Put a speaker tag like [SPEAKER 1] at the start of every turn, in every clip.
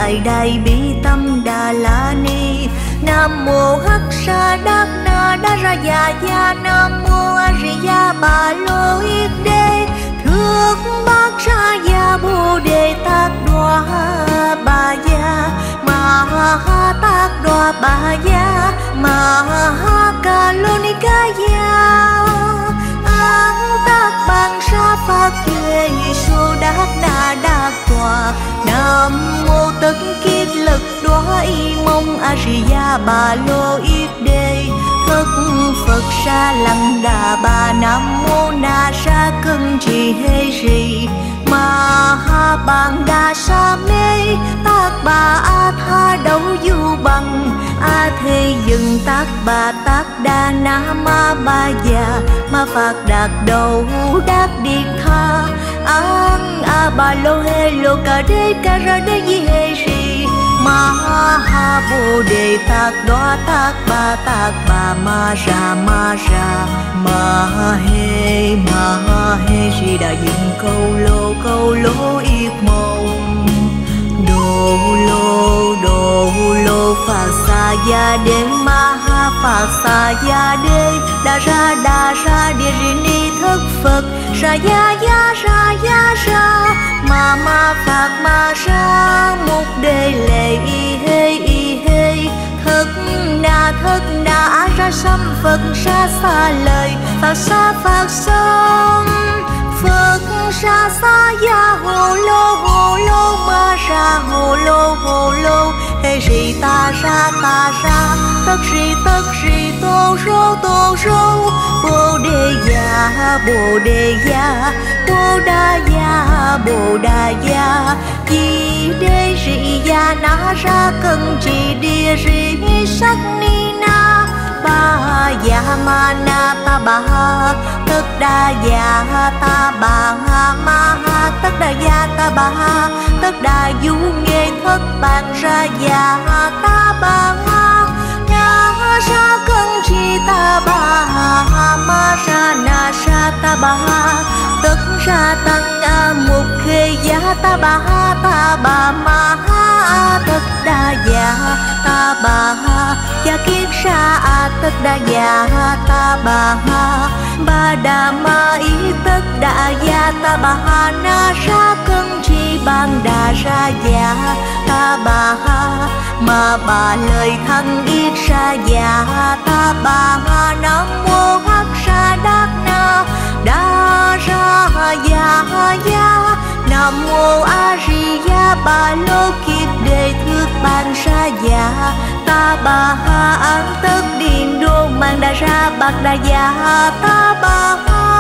[SPEAKER 1] ngại đại bi tâm đà la ni. Nam mô Hắc Sa Đát Na Đa Ra Già Gia. Nam mô A Di Đà Bà Lô Yết Đế. Thước Bát Sa Gia Bồ Đề Tát Đoa Bà Gia. Ma Ha Tát Đoa Bà Gia. Ma Ha Ca Lô Ni Ca Gia. An Tát Bang Sa Phật Duệ Sô Đát Na Đát Tòa. Nam mô Tất Kiết Lực Đoá Y Mông A Di Đà Bà Lô Yết Đế. Thức Phật Sa Lăng Đà Bà. Nam mô Na Sa Cân Trì Hê Rì. Ma Ha Bàn Đà Sa Mê. Tát Bà A Tha Đấu Du Bằng. A Thế Dừng Tát Bà Tát Đà Na Ma Ba Già. Ma Phật Đạt Đầu Đát Điệt Tha. An A Bà Lô Hê Lô Ca Đê Ca Ra Đê Di Hê Rì. Ma Ha Bồ Đề Tát Đoá Tát Bà Ma Ra Ma Ra. Ma He Di Đà Dừng Câu Lô Yết Mông. Đô lô Phật Sa Gia Đế. Ma Ha Phật Sa Gia Đế. Đà ra Địa Ri Ni Thức Phật. Sa Gia Ra. Ma Phật Ma Ra. Mục Đề Lệ Y Hê. Thức Na A Ra Sam Phật Sa Sa Lời. Phật Sâm. Phật Sa Gia Hồ Lô Ma Ra Hồ Lô. Hê Rì Ta Ra. Tất Rì Tô Rô. Bồ Đề Gia. Bồ Đà Gia. Di Đê Rì Gia Na Ra Cân Trì Địa Rì Sắc Ni Na. Ba Gia Ma Na Ta Bà. Tất Đa Gia Ta Bà. Ma Ha Tất Đa Gia Ta Bà. Tất Đa Du Nghê Thất Bàn Ra Gia Ta Bà. Na Ra Cân Trì Ta Bà. Ma Ra Na Sa Ta Bà. Tất Ra Tăng A Mục Khê Gia Ta Bà. Ma Ha Tất Đa Gia Ta Bà. Gia Kiết Sa A Tất Đa Gia Ta Bà. Ba Đà Ma Ý Tất Đa Gia Ta Bà. Na Ra Cân Trì Ban Đà Ra Gia Ta Bà. Ma Bà Lời Thân Yết Sa Gia Ta Bà. Nam mô Hắc Sa Đát Na Đa Ra Gia. Nam mô A Di Đà Bà Lô Kiết Đề. Thước Ban Sa Gia Ta Bà. An Tất Điền Đô Mang Đà Ra Bạc Đà Gia Ta Bà.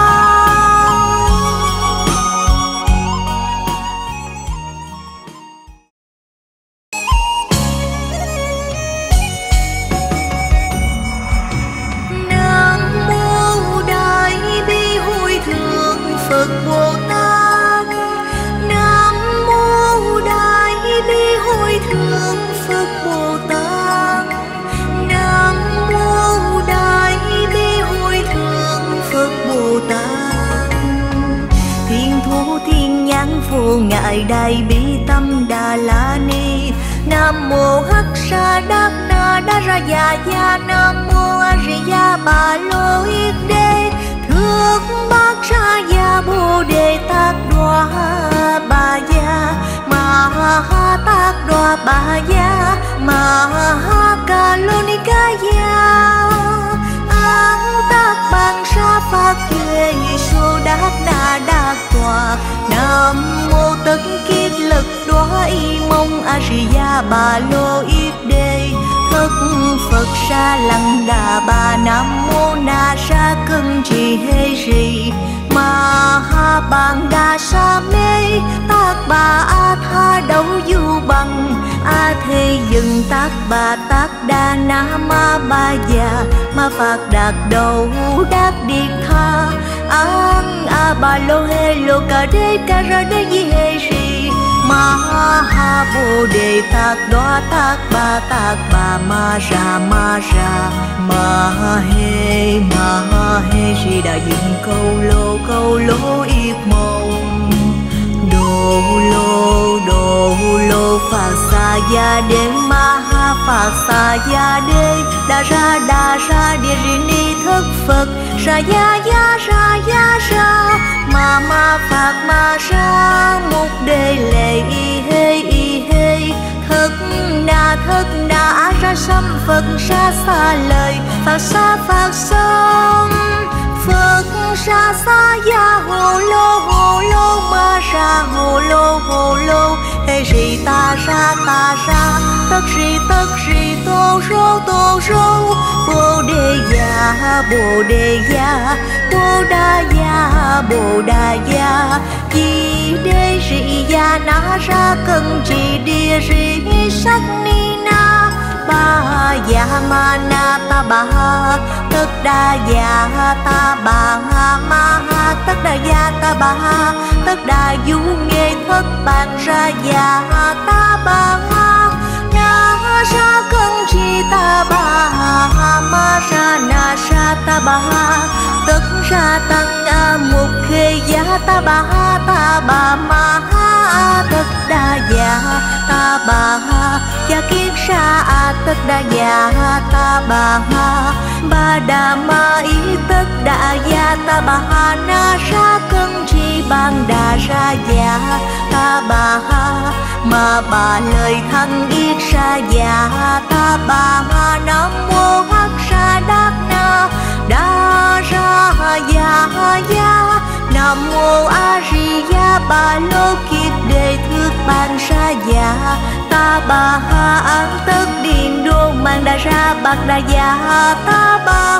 [SPEAKER 1] Nam mô Đại Bi Hội Thượng Phật Bồ Tát. Nam mô Đại Bi Hội Thượng Phật Bồ Tát. Nam mô Đại Bi Hội Thượng Phật Bồ Tát. Thiên Thủ Thiên Nhãn Vô Ngại Đại Bi Tâm Đà La Ni. Nam mô Hắc Sa Đát Na Đa Ra Già Gia. Nam mô A Di Đà Bà Lô Yết Đế. Thước Bát Sa Gia Bồ Đề Tát Đoa Bà Gia. Ma Ha Tát Đoa Bà Gia. Ma Ha Ca Lô Ni Ca Gia. An Tát Bang Sa Phật Duệ Sô Đát Na Đát Tòa. Nam mô Tất Kiết Lực Đoá Y Mông A Di Đà Bà Lô Yết Đế. Thức Phật Sa Lăng Đà Bà. Nam mô Na Sa Cân Trì Hê Rì. Ma Ha Bàn Đà Sa Mê. Tát Bà A Tha Đấu Du Bằng. A Thế Dừng Tát Bà Tát Đà Na Ma Ba Già. Ma Phật Đạt Đầu Đát Điệt Tha. An A Bà Lô Hê Lô Ca Đê Ca Ra Đê Di Hê Rì. Ma Ha Bồ Đề Tát Đoá Tát Bà Ma Ra Ma Ra. Ma He Di Đà Dừng Câu Lô Yết Mông. Đô lô phật sa ya đế ma ha phật sa ya đế đa ra địa ri ni thức phật sa ya sa ma phật ma sa mục đề lệ y hê thức đa ra sâm phật sa lời phật sa phật sa ya hồ lô ma ra hồ lô hê ri ta ra tất ri tô rô bồ đề ya bồ đà ya di đê ri ya na ra cần trì địa ri sắc ni na ba ya ma na ta ba tất đa ya ta ba ma tất đa ya ta ba tất đa du nghệ thất bản ra ya ta ba na ra cần chi ta ba ma ra na sa ta ba tất ra tăng mục khê ya ta ba ma tất đa ya ta ba kiết sa tất đa ya ta ba đà ma ý tất đa ya ta ba na sa cân chi ban đà ra ya ta ba ma ba lời thân yết sa ya ta ba nam mô hắc sa đát na đa ra ya nam mô a di đà ba lô kiết đề thước ban sa ya ta ba an tất điện đô mang đa ra bạc đa ya ta ba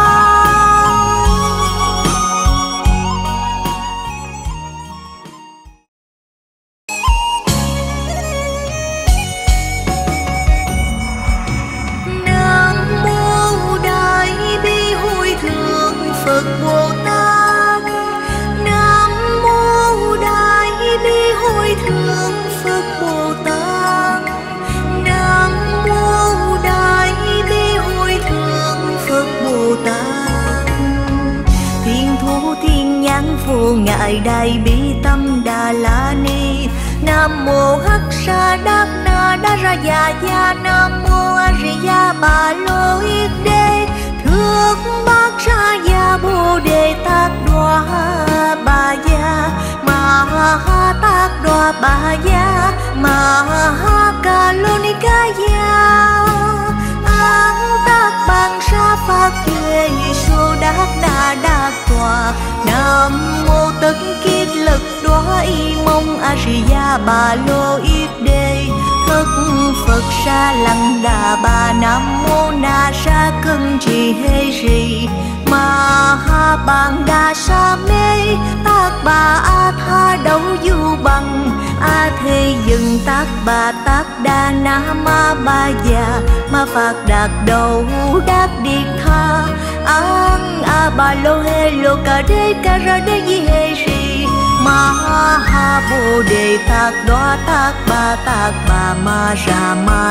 [SPEAKER 1] nam mô đại bi hội thượng phật bồ tát nam mô đại bi hội thượng phật bồ tát nam mô đại bi hội thượng phật bồ tát thiên thủ thiên nhãn vô ngại đại bi tâm đà la ni nam mô hắc sa đát na đa ra ya nam mô a di đà ba lô yết đế thước bát sa ya bồ đề tát đoa ba ya ma ha tát đoa ba ya ma ha ca lô ni ca ya an tát bằng sa phát kê sô đát na đát tòa nam mô tất kiết lực đoa y mong a di đà ba lô yết đế thức phật sa lăng đà ba nam mô na sa cân trì hê ri ma ha bằng đà sa mê tác bà a tha đấu du bằng a thê dừng tác bà tác đà na ma ba già ma phạt đạt đầu đắc điệt tha an a ba lô hê lô ca đê ca ra đê di hê ri ma ha bồ đề tát đoa tát bà ma ra ma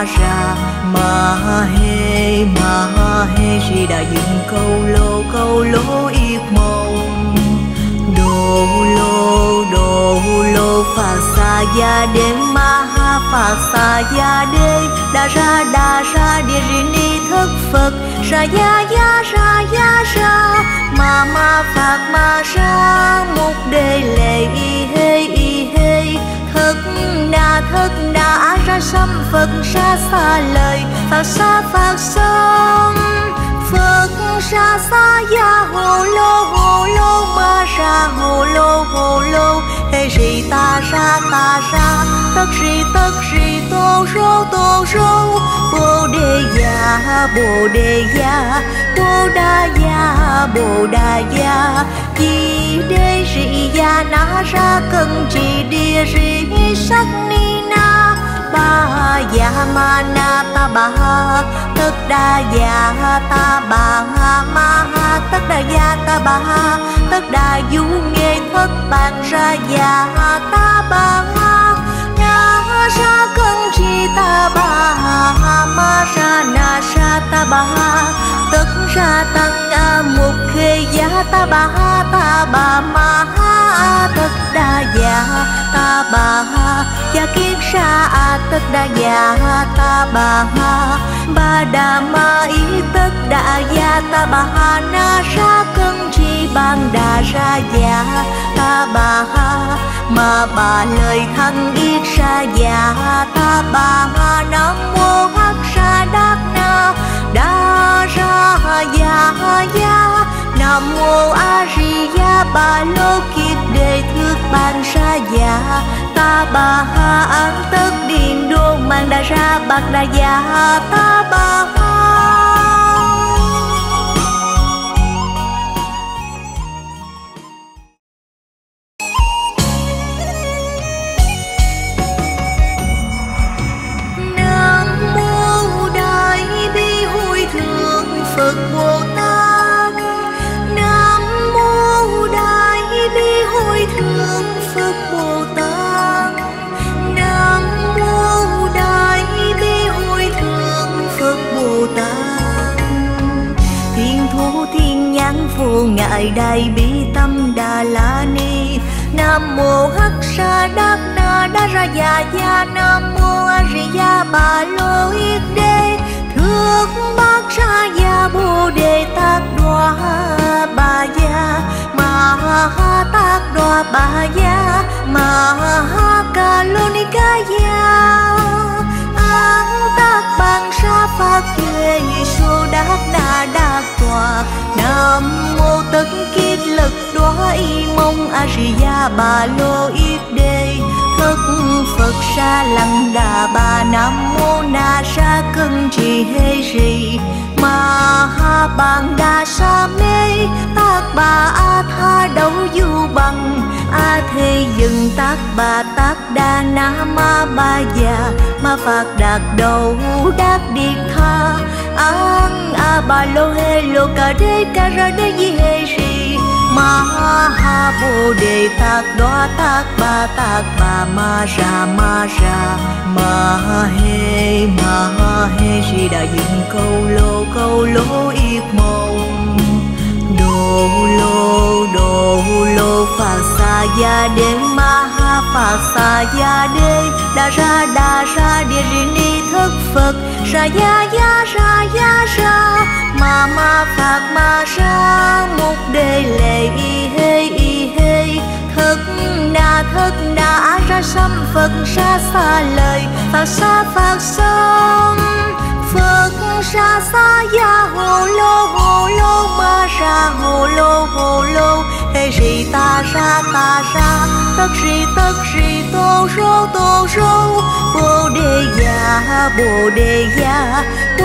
[SPEAKER 1] hê ri đà dừng câu lô yết mong đô lô phật sa ya đế ma ha phật sa ya đế đa ra địa ri ni thức phật sa ya sa ma phật ma sa mục đề lệ y hê thức đa ra sâm phật sa lời phật sa phật sa ya hồ lô ma ra hồ lô hê ri ta ra tất ri tô rô bồ đề ya bồ đà ya di đê ri ya na ra cần trì địa ri sắc ni na ba ya ma na ta ba tất đa ya ta ba ma tất đa ya ta ba tất đa du nghệ thất bản ra ya ta ba na ra cần chi ta ba ma ra na sa ta ba tất ra tăng mục khê ya ta ba ma tất đa ya ta ba tất đa ya ta bà ha ba đà ma ý tất đa ya ta bà ha na ra cân chi ban đà ra ya ta bà ha ma bà lời thân yết ra ya ta bà ha nam mô hắc sa đắc na đa ra ya ya nam mô a di đà bà lô kiết đề thước ban sa ya ta bà ha an tất điện đô mang đa ra bạc đa ya ta bà ha. Nam mô đại bi hội thượng Phật Bồ Tát. Nam mô đại bi hội thượng Phật Bồ Tát. Nam mô đại bi hội thượng Phật Bồ Tát. Thiên thủ thiên nhãn vô ngại đại bi tâm đà la ni. Nam mô hắc sa đắc na đa ra ya nam mô a di đà bà lô yết đế thước bát ra ya bồ đề tát đoa bà ya ma ha tát đoa bà ya ma ha ca lô ni ca ya an tát bằng sa phát duy số đắc na đắc tòa. Nam mô tất kiết lực đoá y mông a di đà bà lô yết đế thức Phật sa lăng đà bà. Nam mô na sa cân trì hê rì ma ha bằng đà sa mê tác bà a tha đấu du bằng a thê dừng tác bà tác đà na ma ba già ma phạt đạt đầu đắc điệt tha an a bà lô hê lô ca đê ca ra đê di hê rì ma ha bồ đề tát đoá tát bà ma ra ma he si đà dựng câu lô yết mộng đồ lô phật sa ya đê ma ha phật sa ya đê đa ra địa ri ni thức Phật sa ya ra ma phật ma ra mục đề lệ y hê thức na á ra sam Phật sa xa lời Phật sông Phật sa ya hồ lô ma ra hồ lô hê rì ta ra tất rì tô rô bồ đề ya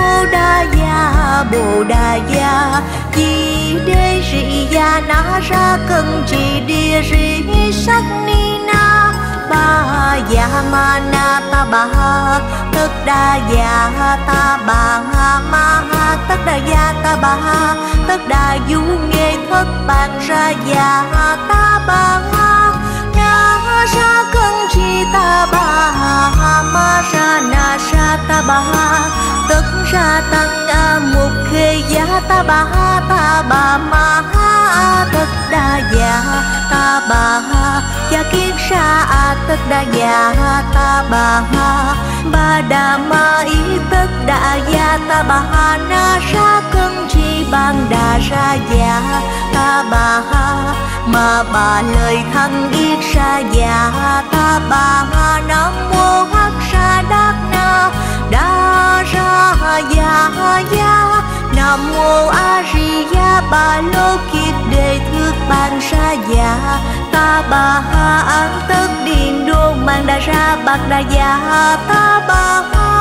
[SPEAKER 1] bồ đà ya di đê rì ya na ra cân trì địa rì sắc ni na ba ya ma na ta bà ha tất đa ya ta bà ha ma ha tất đa ya ta bà ha tất đa du nghe thất bàn ra ya ta bà ha na ra cân chi ta bà ha ma ra na ra ta bà ha tất ra tăng a mục khê ya ta bà ma ha tất đa ya ta bà ha ya kiết ra tất đa ya ta bà ha ba đà ma ý tất đa ya ta bà ha na ra cân chi ban đà ra ya ta bà ha ma bà lời thân yết ra ya ta bà ha nam mô hắc sa đắc na đa ra ya nam mô a di đà bà lô kiết đề thước ban sa ya ta bà ha an tất điện đô mang đa ra bạc đa ya ta bà ha.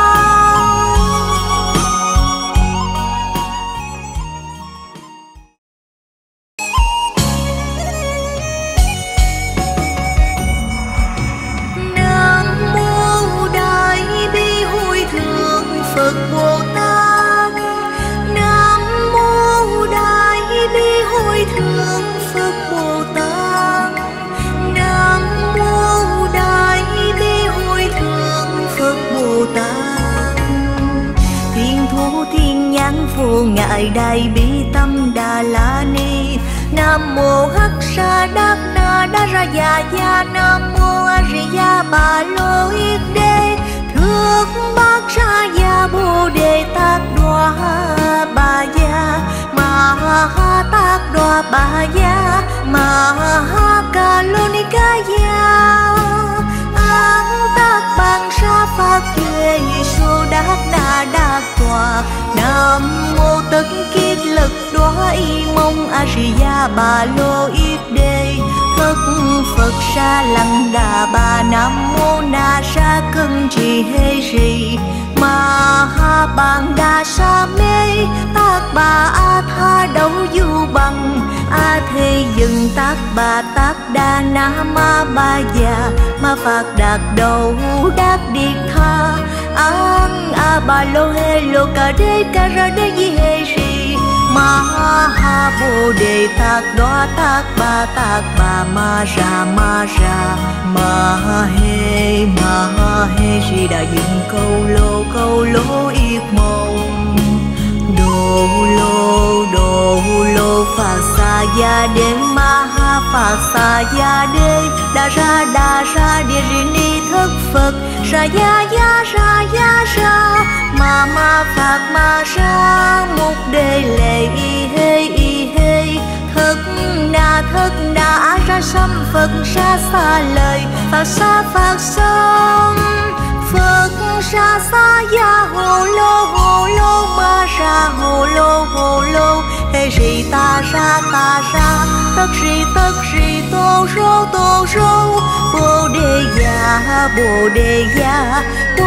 [SPEAKER 1] Nam mô đại bi hội thượng Phật Bồ Tát. Nam mô đại bi hội thượng Phật Bồ Tát. Nam mô đại bi hội thượng Phật Bồ Tát. Thiên thủ thiên nhãn vô ngại đại bi tâm đà la ni. Nam mô hắc sa đắc na đa ra ya nam mô a di đà bà lô yết đế thước bát ra ya bồ đề tát đoa bà ya ma ha tát đoa bà ya ma ha ca lô ni ca ya an tát bằng sa phát duy số đắc na đắc tòa nam mô tất kiết lực đoá y mông a di đà bà lô yết đề Phật Phật sa lăng đà bà nam mô na sa cân trì hê rì ma ha bàn đà sa mê tác bà a tha đấu du bằng a thê dừng tác bà tác đà na ma ba già ma phạt đạt đầu đắc điệt tha an a bà lô hê lô ca đê ca ra đê di hê rì ma ha bồ đề tát đoá tát bà ma ra ma he di đà dừng câu lô yết mông đồ lô phật sa ya đê ma ha phật sa ya đê đa ra địa ri ni thất phật sa ya ra ma phật ma ra mục đề lệ y hê thất na a ra sam phật sa lời phật sâm Phật sa ya hồ lô ma ra hồ lô hê rì ta ra tất rì tô rô bồ đề ya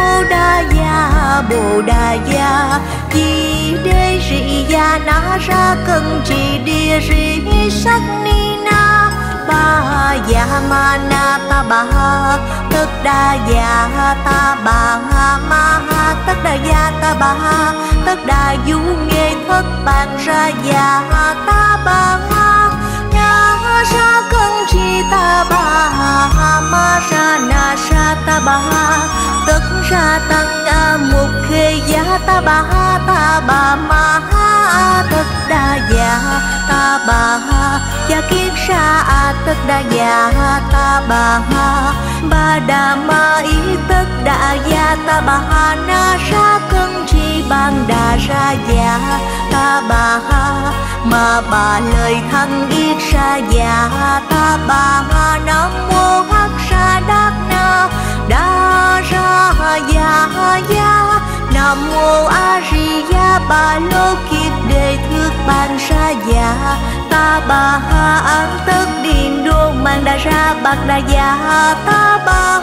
[SPEAKER 1] bồ đà ya di đê rì ya na ra cân trì địa rì sắc ni na ba ya ma na ta ba tất đa ya ta ba ma tất đa ya ta ba tất đa du nghe thất bàn ra ya ta ba na ra cân chi ta ba ma ra na sa ta ba tất ra tăng a mục khê ya ta ba ma tất đa ya ta ba ya kiết sa tất đa ya ta ba đà ma ý tất đa ya ta ba na sa cân chi ban đà ra ya ta ba ma bà lời thân yết sa ya ta ba nam mô hắc sa đắc na đa ra ya nam mô a di đà bà lô kiết đề thước ban sa ya ta ba an tất điện đô mang đa ra bạc đa ya ta ba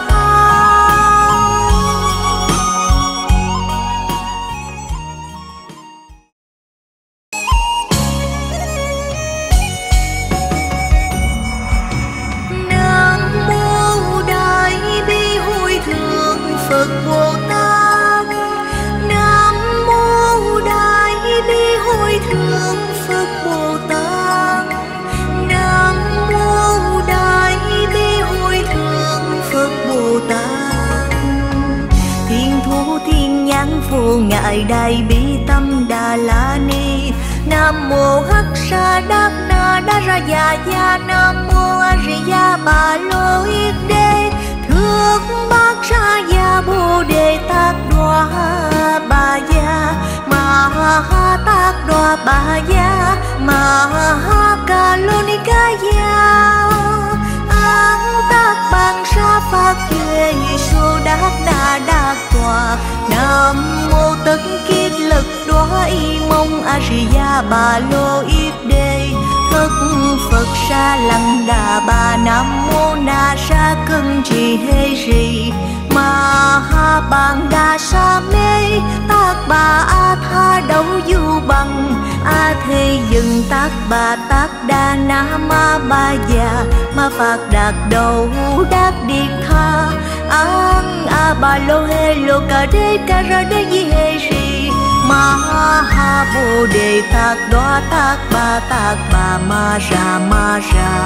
[SPEAKER 1] Phật Bồ Tát Nam mô Đại Bi Hội Thượng Phật Bồ Tát Nam mô Đại Bi Hội Thượng Phật Bồ Tát Thiên Thu Thiên Nhãn Vô Ngại Đại Bi Tâm Đà La Ni Nam mô Hắc Sa Đắc Na Đa Ra Ya Nam mô A Di Đà Bà Lô Yết Đê Thước bát ra ya bồ đề tát đoá bà ya ma ha tát đoá bà ya ma ha ca lô ni ca ya an tát bằng sa phát duy số đắc na đắc tòa nam mô tất kiết lực đoá y mông a di đà bà lô yết đề Phật Phật sa lăng đà bà nam mô na sa cân trì hê rì ma ha bàn đà sa mê tác bà a tha đấu du bằng a thê dừng tác bà tác đà na ma ba già ma phạt đạt đầu đắc điệt tha an a bà lô hê lô ca đê ca ra đê di hê rì ma ha bồ đề tát đoá tát bà ma ra ma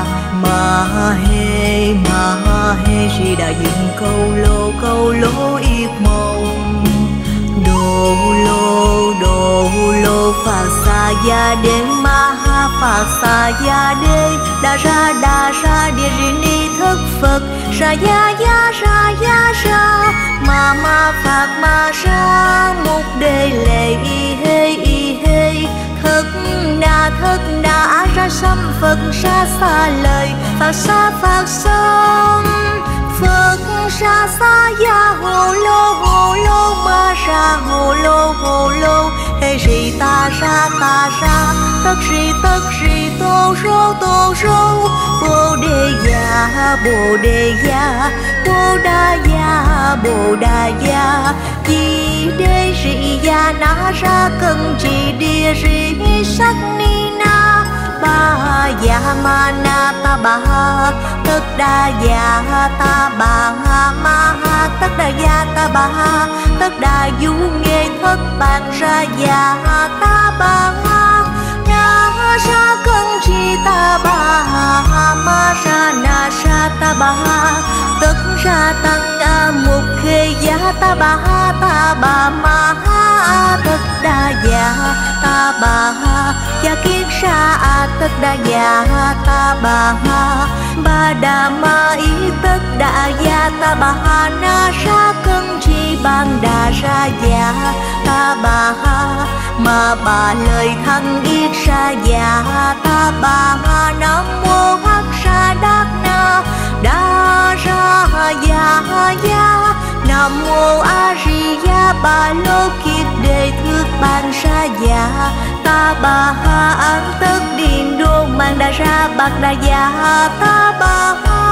[SPEAKER 1] he di đà dừng câu lô yết mông đồ lô phật sa ya đê ma ha phật sa ya đê đa ra địa ri ni thất phật sa ya ra ma phật đề lệ y hê thức đà a ra sâm Phật sa xa lời Phật sâm Phật sa ya hồ lô ma ra hồ lô hê rì ta ra tất rì tô rô bồ đề ya bồ đà ya di đê rì ya na ra cần trì địa rì sắc ni na ba ya ma na ta ba ha tất đa ya ta ba ha ma ha tất đa ya ta ba ha tất đa du nghệ thất bàn ra ya ta ba ha na ra cần chi ta ba ha ma ra na ra ta ba ha tất ra tăng a mục khê ya ta ba ma ha tất đa ya ta ba ha ya kiết ra tất đa ya ta ba ha ba đà ma ý tất đa ya ta ba ha na ra cân chi ban đà ra ya ta ba ha ma ba lời thăng yết ra ya ta ba ha nam mô hắc sa đắc na đa ra ya nam mô a di đà ba lô kiết đề thước ban ra ya ta ba ha an tất điện đô mang đa ra bạc đa ya ta ba ha.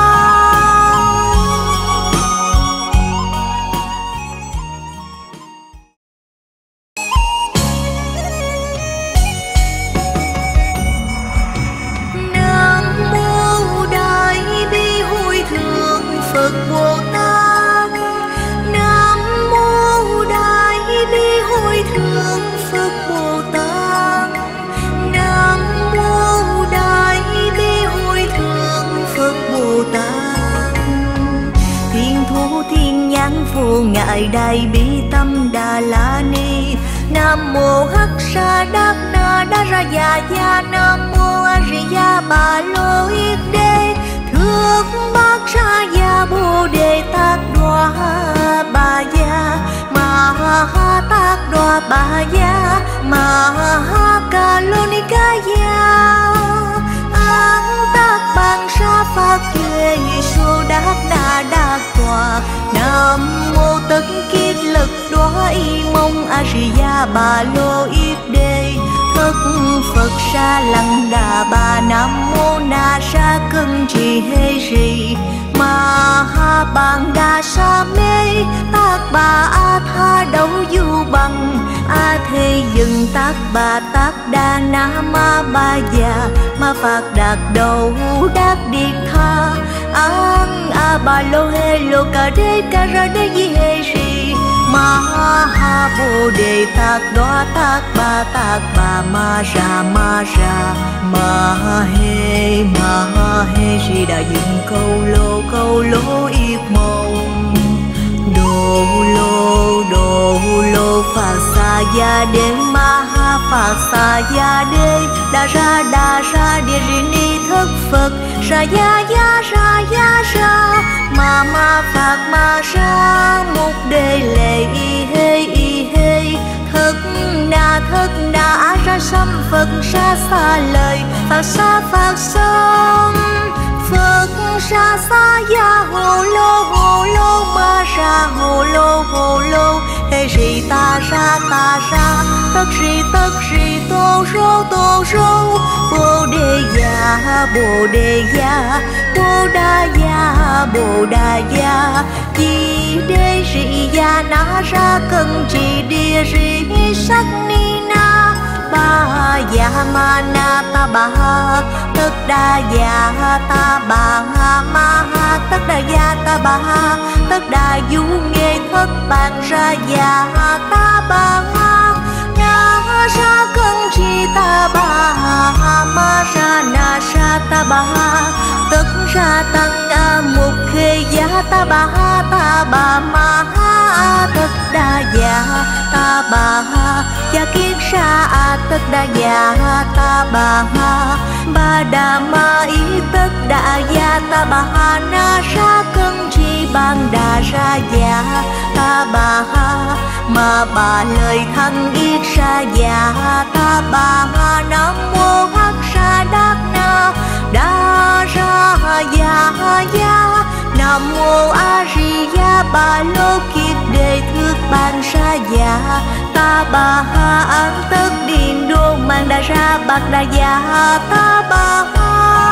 [SPEAKER 1] Nam mô đại bi hội thượng Phật Bồ Tát. Nam mô đại bi hội thượng Phật Bồ Tát. Nam mô đại bi hội thượng Phật Bồ Tát. Thiên thu thiên nhãn vô ngại đại bi tâm đà la ni. Nam mô hắc sa đắc na đa ra ya nam mô a di đà ba lô yết đế thước bát ra ya bồ đề tát đoa ba ya ma ha tát đoa ba ya ma ha ca lô ni ca ya an tát ban sa phát tuệ số đắc na đắc tòa. Nam mô tất kiết lực đoá y mong a di đà ba lô yết đế thất Phật sa lăng đà ba. Nam mô na sa cân trì hê rì ma ha bàn đà sa mê tác bà a tha đấu du bằng a thê dừng tác bà tác đà na ma ba già ma phạt đạt đầu đắc điệt tha an a ba lô hê lô ca đê ca ra đê di hê rì ma ha bồ đề tát đoá tát bà ma ra ma hê rì đã dừng câu lô yết mong đồ lô phà sa ya đê ma ha phà sa ya đê đa ra địa rì ni thất Phật ra ya ma phạt ma ra mục đề lệ y hê thức đà a ra sâm Phật sa xa lời Phật sâm Phật sa ya hồ lô ma ra hồ lô hê rì ta ra tất rì tô rô bồ đề ya bồ đà ya di đê rì ya na ra cần trì địa rì sắc ni na ba ya ma na ta ba ha tất đa ya ta ba ha ma ha tất đa ya ta ba ha tất đa du nghệ thất bàn ra ya ta ba ha na ra cần chi ta ba ha ma ra na ra ta ba ha tất ra tăng a mục khê ya ta ba ma ha tất đa ya ta ba ha ya kiết ra tất đa ya ta ba ha ba đà ma ý tất đa ya ta ba ha na ra cần chi ban đà ra già ta bà ha ma bà lời thăng yết sa già ta bà ha nam mô hắc sa đắc na đa ra già ya nam mô a di đà bà lô kiết đề thước ban sa già ta bà ha an tất điện đô mang đà ra bạc đà già ta bà ha.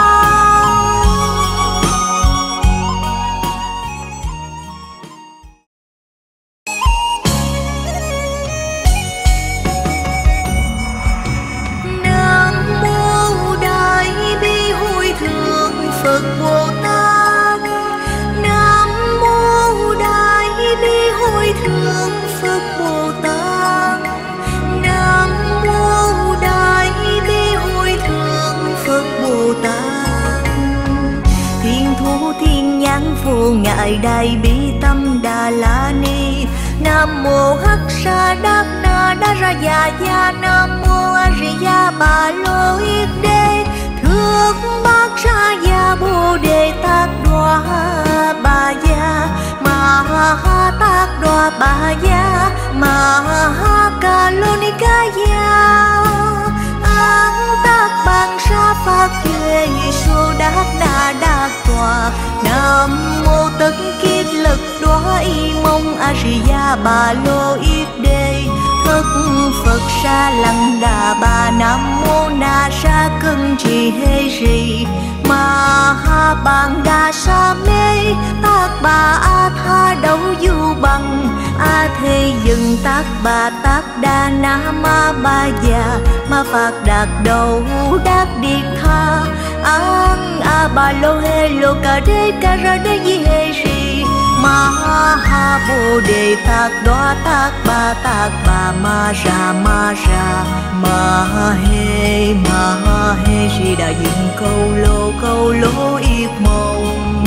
[SPEAKER 1] Phật Bồ Tát Nam Mô Đại Bi Hội Thượng Phật Bồ Tát Nam Mô Đại Bi Hội Thượng Phật Bồ Tát Thiên Thủ Thiên Nhãn Vô Ngại Đại Bi Tâm Đà La Ni Nam Mô Hắc Sa Đắc Na Đa Ra Già Già Nam Mô A Di Đà Bà Lô Yết Đế Thước Bát Sa Gia Bồ Đề Tát Đoa Bà Gia Ma Ha Tát Đoa Bà Gia Ma Ha Ca Lô Ni Ca Gia An Tát Bằng Sa Phật Duệ Sô Đát Na Đát Tòa Nam Mô Tất Kiết Lực Đoa Y Mông A Di Đà Bà Lô Yết Đế Thức Phật Sa Lăng Đà Bà Nam Mô Na Sa Cân Trì Hê Rì Ma Ha Bàn Đà Sa Mê Tát Bà A Tha Đấu Du Bằng A Thê Dừng Tát Bà Tát Đà Na Ma Ba Già Ma Phạt Đạt Đầu Đát Điệt Tha An A Bà Lô Hê Lô Ca Đê Ca Ra Đê Di Hê Rì Ma Ha Bồ Đề Tát Đoa Tát Bà Ma Ra Ma Hê Di Đà Dừng Câu lô yết mộng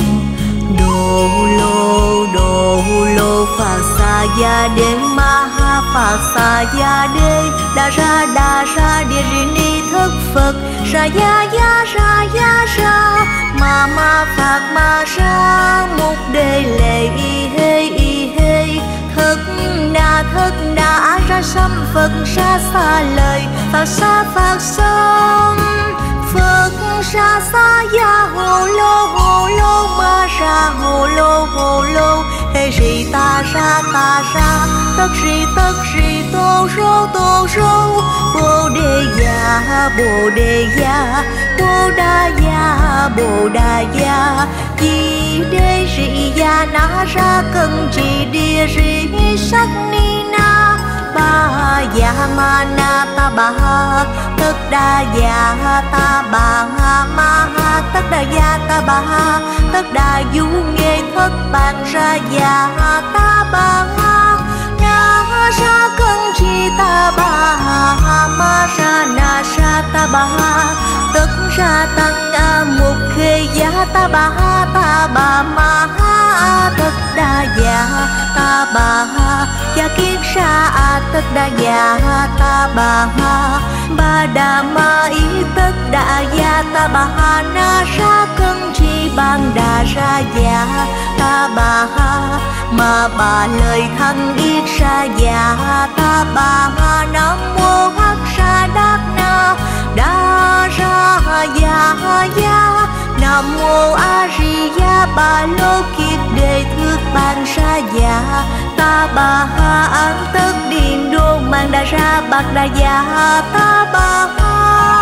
[SPEAKER 1] Đô lô Phật Sa Gia Đế Ma Ha Phật Sa Gia Đế Đà ra Địa Ri Ni Thất Phật Sa Ya Sa Ma Phật Ma Sa Mục Đề Lệ Y Hê Thất Na Á Ra Sam Phật Sa Lời Phật Sâm Phật Sa Ya Hồ Lô Ma Ra Hồ Lô Hê Rì Ta Ra Tất Rì Tô Rô Bồ Đề Ya Bồ Đà Ya Di Đê Rì Ya Na Ra Cân Trì Địa Rì Sắc Ni Na Ba Ya Ma Na Ta Bà Ha Tất Đà Ya Ta Bà Ha Ma Ha Tất Đà Ya Ta Bà Ha Tất Đà Du Nghê Thất Bàn Ra Ya Ta Bà Ha Na Ra Cân Trì Ta Bà Ha Ma Ra Na Sa Ta Bà Ha Tất Ra Tăng A Mục Khê Ya Ta Bà Ha Ta Bà Ma Ha Tất Đà Ya Ta Bà Ha Ya Kiết Sa A Tất Đà Ya Ta Bà Ha Ba Đà Ma Ý Tất Đà Ya Ta Bà Ha Na Ra Cân Trì Ban Đà Ra Ya Ta Bà Ha Ma Bà lời thăng yết sa già ta bà ha nam mô hắc sa đắc na đa ra ya ya nam mô a di đà bà lô kiết đề thước ban sa già ta bà ha an tất điện đô mang đà ra bạc đà già ta bà ha.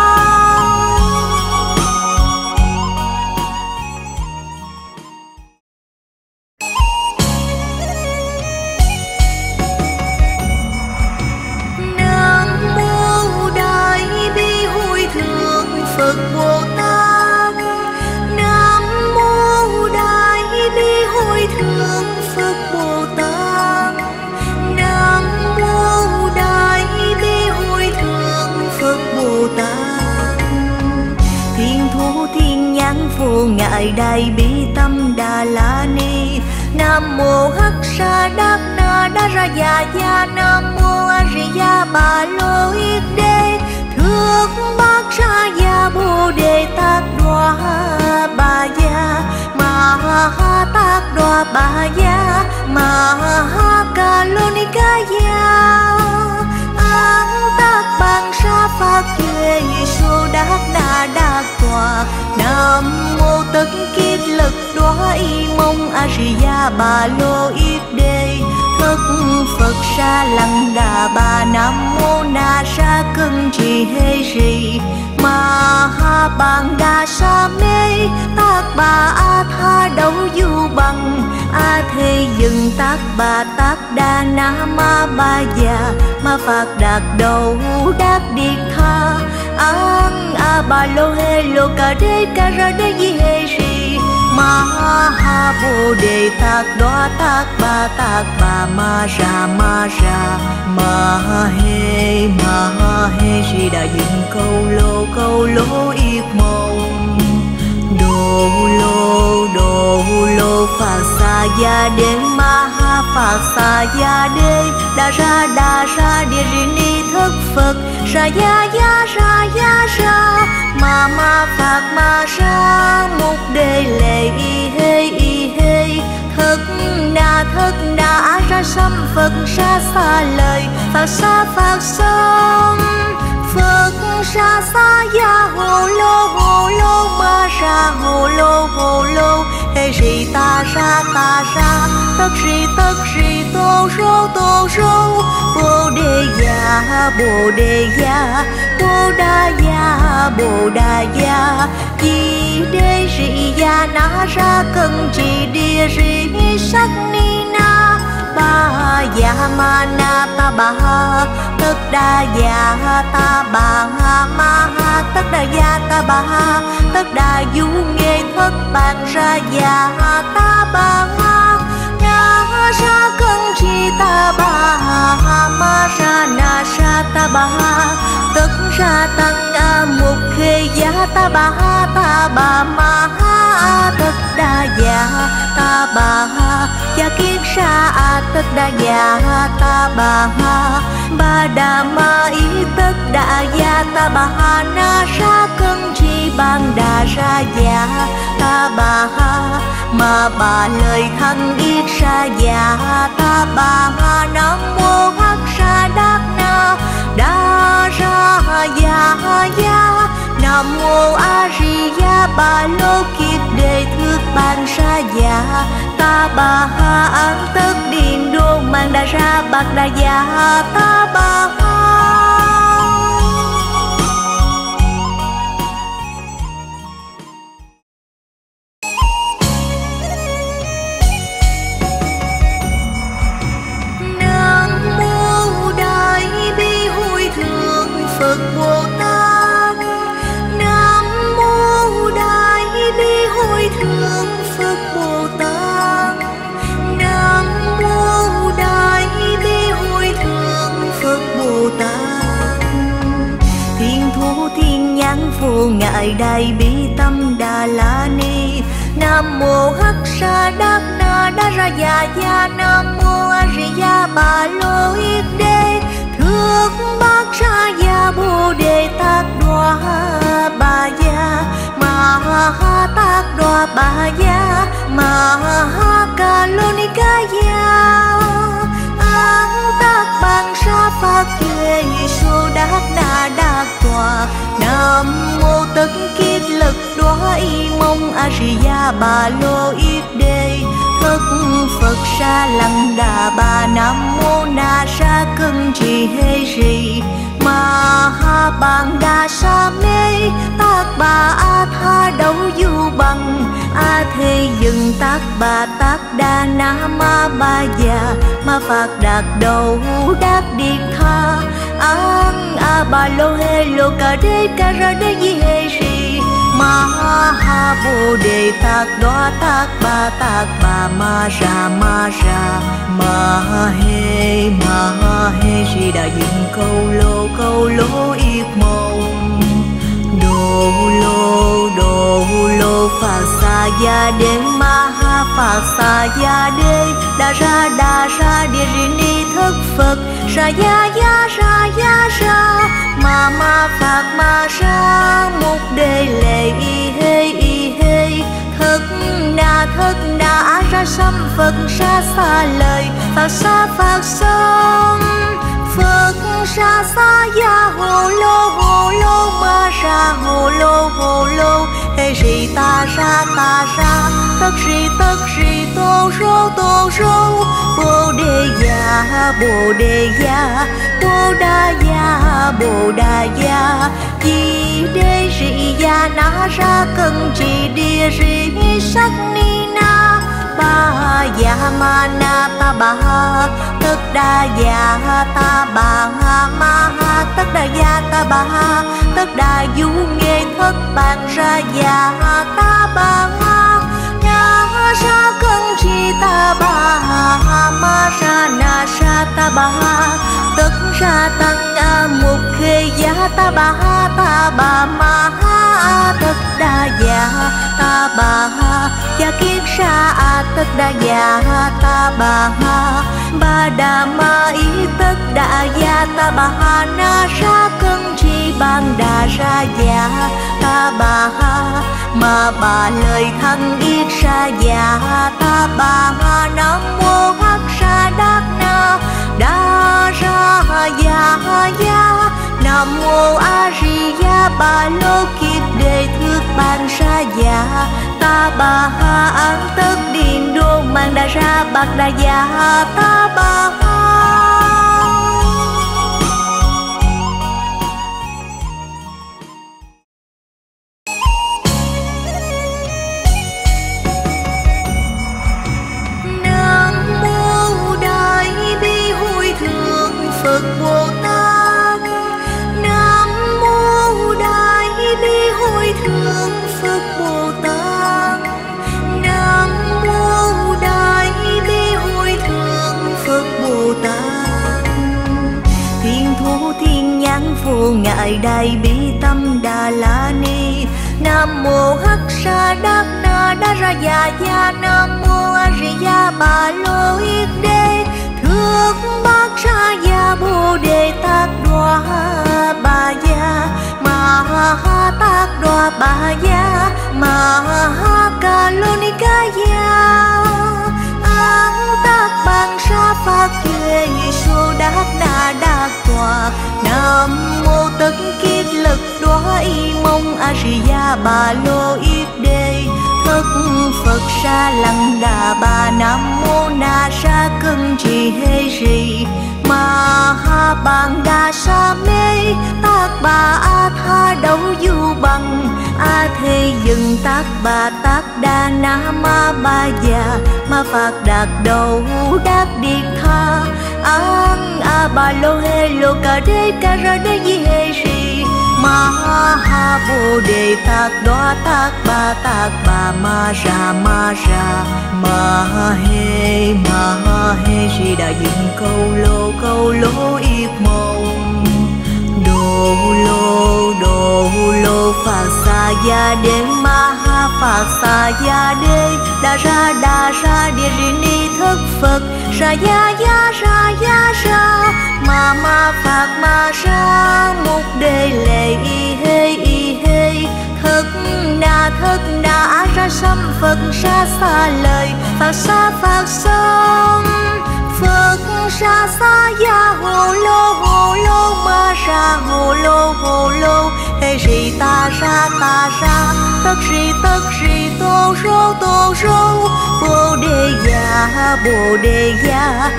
[SPEAKER 1] Phật Bồ Tát Nam Mô Đại Bi Hội Thượng Phật Bồ Tát Nam Mô Đại Bi Hội Thượng Phật Bồ Tát Thiên Thủ Thiên Nhãn Vô Ngại Đại Bi Tâm Đà La Ni Nam Mô Hắc Sa Đắc Na Đa Ra Già Gia Nam Mô A Di Đà Bà Lô Yết Đế Thước Bát Sa Gia Bồ Đề Tát Đoa Bà Gia Ma Ha Tát Đoa ba ya ma ha ca lô ni ca ya an tác bằng sa phát duy số đắc na đắc tòa nam mô tất kiết lực đoá y mong a di ya ba lô yết đề thức Phật sa lăng đà ba nam mô na sa cưng trì hê rì ma ha bằng đà sa mê tác bà a tha đấu du bằng a thê dừng tác bà tác đà na ma ba già ma phạt đạt đầu đắc điệt tha an a ba lô hê lô ca đê ca ra đê di hê rì ma ha bồ đề tác đoá tác bà ma ra ma he si đà dừng câu lô yết mong đồ lô phật sa ya đê ma ha phật sa ya đê đa ra địa ri ni thức Phật sa ya ra ma phật ma ra mục đề lệ y hê thức đa á ra sâm Phật sa xa lời Phật sa Phật sâm Phật sa xa ya hồ lô ma ra hồ lô hê rì ta ra tất rì tô rô bồ đề ya bồ đà ya di đê rì ya na ra cần trì địa rì sắc ni na ba ya ma na ta ba ha tất đa ya ta ba ha ma ha tất đa ya ta ba ha tất đa du nghe thất bàn ra ya ta ba ha na ra cần chi ta ba ha ma ra na sa ta ba ha tất ra tăng a mục khê ya ta ba ma ha tất đa ya ta ba ha ya kiết sa a tất đa ya ta ba đà ma ý tất đa ya ta ba na sa cân chi ban đà ra ya ta ba ma ba lời thân yết sa ya ta ba nam mô hắc sa đắc na đa ra ya nam mô a di đà ba lô kiết đề thước ban sa ya ta ba an tất điện đô mang đa ra bạc đa ya ta ba Phật Bồ Tát Nam mô Đại Bi Hội Thượng Phật Bồ Tát Nam mô Đại Bi Hội Thượng Phật Bồ Tát Thiên Thu Thiên Nhãn Phổ Ngại Đại Bi Tâm Đà La Ni Nam mô Hắc Sa Đắc Na Đa Ra Ya Nam mô A Di Đà Ba Lô Yết Đê Thước Bát Ra ya bồ đề tác đoá ba ya ma ha tác đoá ba ya ma ha ca lô ni ca ya an tác bằng sa phát duy số đắc na đắc tòa nam mô tất kiết lực đoá y mong a di ya ba lô yết đề thức Phật sa lăng đà ba nam mô na sa cưng trì hê rì ma ha bằng đà sa mê tác bà a tha đấu du bằng a thê dừng tác bà tác đà na ma ba già ma phạt đạt đầu đắc điệt tha an a ba lô hê lô ca đê ca ra đê di hê rì ma ha bồ đề tác đoá tác bà ma ra ma he si đà dừng câu lô yết mong đồ lô phật sa ya đê ma ha phật sa ya đê đa ra địa ri ni thức Phật sa ya ra ma phật ma ra mục đề lệ y hê thức đa á ra sâm Phật sa xa lời Phật sông Phật sa ya hồ lô ma ra hồ lô hê rì ta ra tất rì tô rô bồ đề ya bồ đà ya di đê rì ya na ra cần trì địa rì sắc ni na ba ya ma na ta ba tất đa ya ta ba ma tất đa ya ta ba tất đa du nghe thất bàn ra ya ta ba na ra cần chi ta ba ma ra na sa ta ba tất ra tăng mục khê ya ta ba ma tất đa ya ta ba ya kiết sa tất đa ya ta ba đà ma ý tất đa ya ta ba na ra cân chi ban đà ra ya ta ba ma ba lời thân yết sa ya ta ba nam mô hắc sa đắc na đa ra ya nam mô a di đà ba lô kiếp đề thước ban sa ya ta ba an tất điện đô mang đà ra bạc đà ya ta ba Nam mô đại bi hội thượng Phật Bồ Tát. Nam mô đại bi hội thượng Phật Bồ Tát. Nam mô đại bi hội thượng Phật Bồ Tát. Thiên thủ thiên nhãn vô ngại đại bi tâm đà la ni. Nam mô hắc sa đắc na đa ra ya nam mô a di đà ba lô yết đế thước bát sa ya bồ đề tát đoa ba ya ma ha tát đoa ba ya ma ha ca lô ni ca ya an tát ban sa phát tuệ số đắc na đắc tòa. Nam mô tất kiết lực đoá y mong a di đà ba lô yết đế thất Phật sa lăng đà ba. Nam mô na sa cân trì hê rì ma ha bàn đà sa mê tác bà a tha đấu du bằng a thê dừng tác bà tác đà na ma ba già ma phạt đạt đầu đắc điệt tha an a ba lô hê lô ca đê ca ra đê di hê rì ma ha bồ đề tát đoá tát bà ma ra ma hê rì đã dừng câu lô yết mộng đồ lô phạt xa ya đê ma ha phạt xa ya đê đà ra địa rì ni thất Phật ra ya ma phạt ma ra mục đề lệ y hê thất đà ra sâm Phật sa xa lời Phật sông Phật sa ya hồ lô ma ra hồ lô hê rì ta ra tất rì tô rô bồ đề ya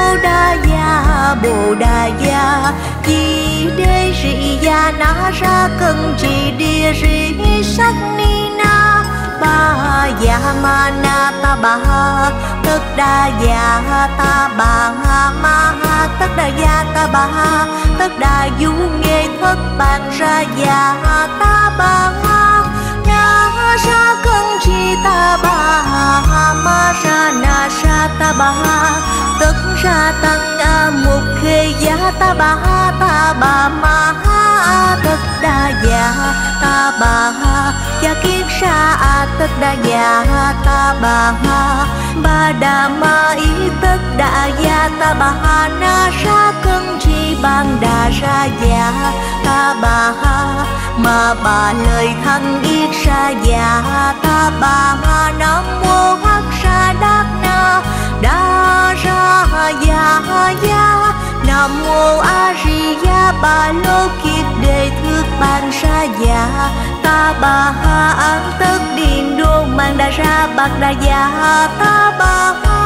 [SPEAKER 1] bồ đà ya di đê rì ya na ra cần trì địa rì sắc ni na ba ya ma na ta ba tất đa ya ta ba ma tất đa ya ta ba tất đa du nghe thất bàn ra ya ta ba na ra cần chi ta ba ma ra na sa ta ba tất ra tăng mục khê ya ta ba ma tất đa ya ta ba ya kiết sa tất đa ya ta ba đà ma ý tất đa ya ta ba na ra cân chi ban đà ra ya ta ba ma ba lời thân yết sa ya ta ba nam mô hắc sa đắc Nam mô A Di Đà Bà Lô Kiết Đề Thước Ban Sa Dạ Ta Bà Ha An Tất Điện Đô Mang Đa Ra Bạc Đà Dạ Ta Bà Ha.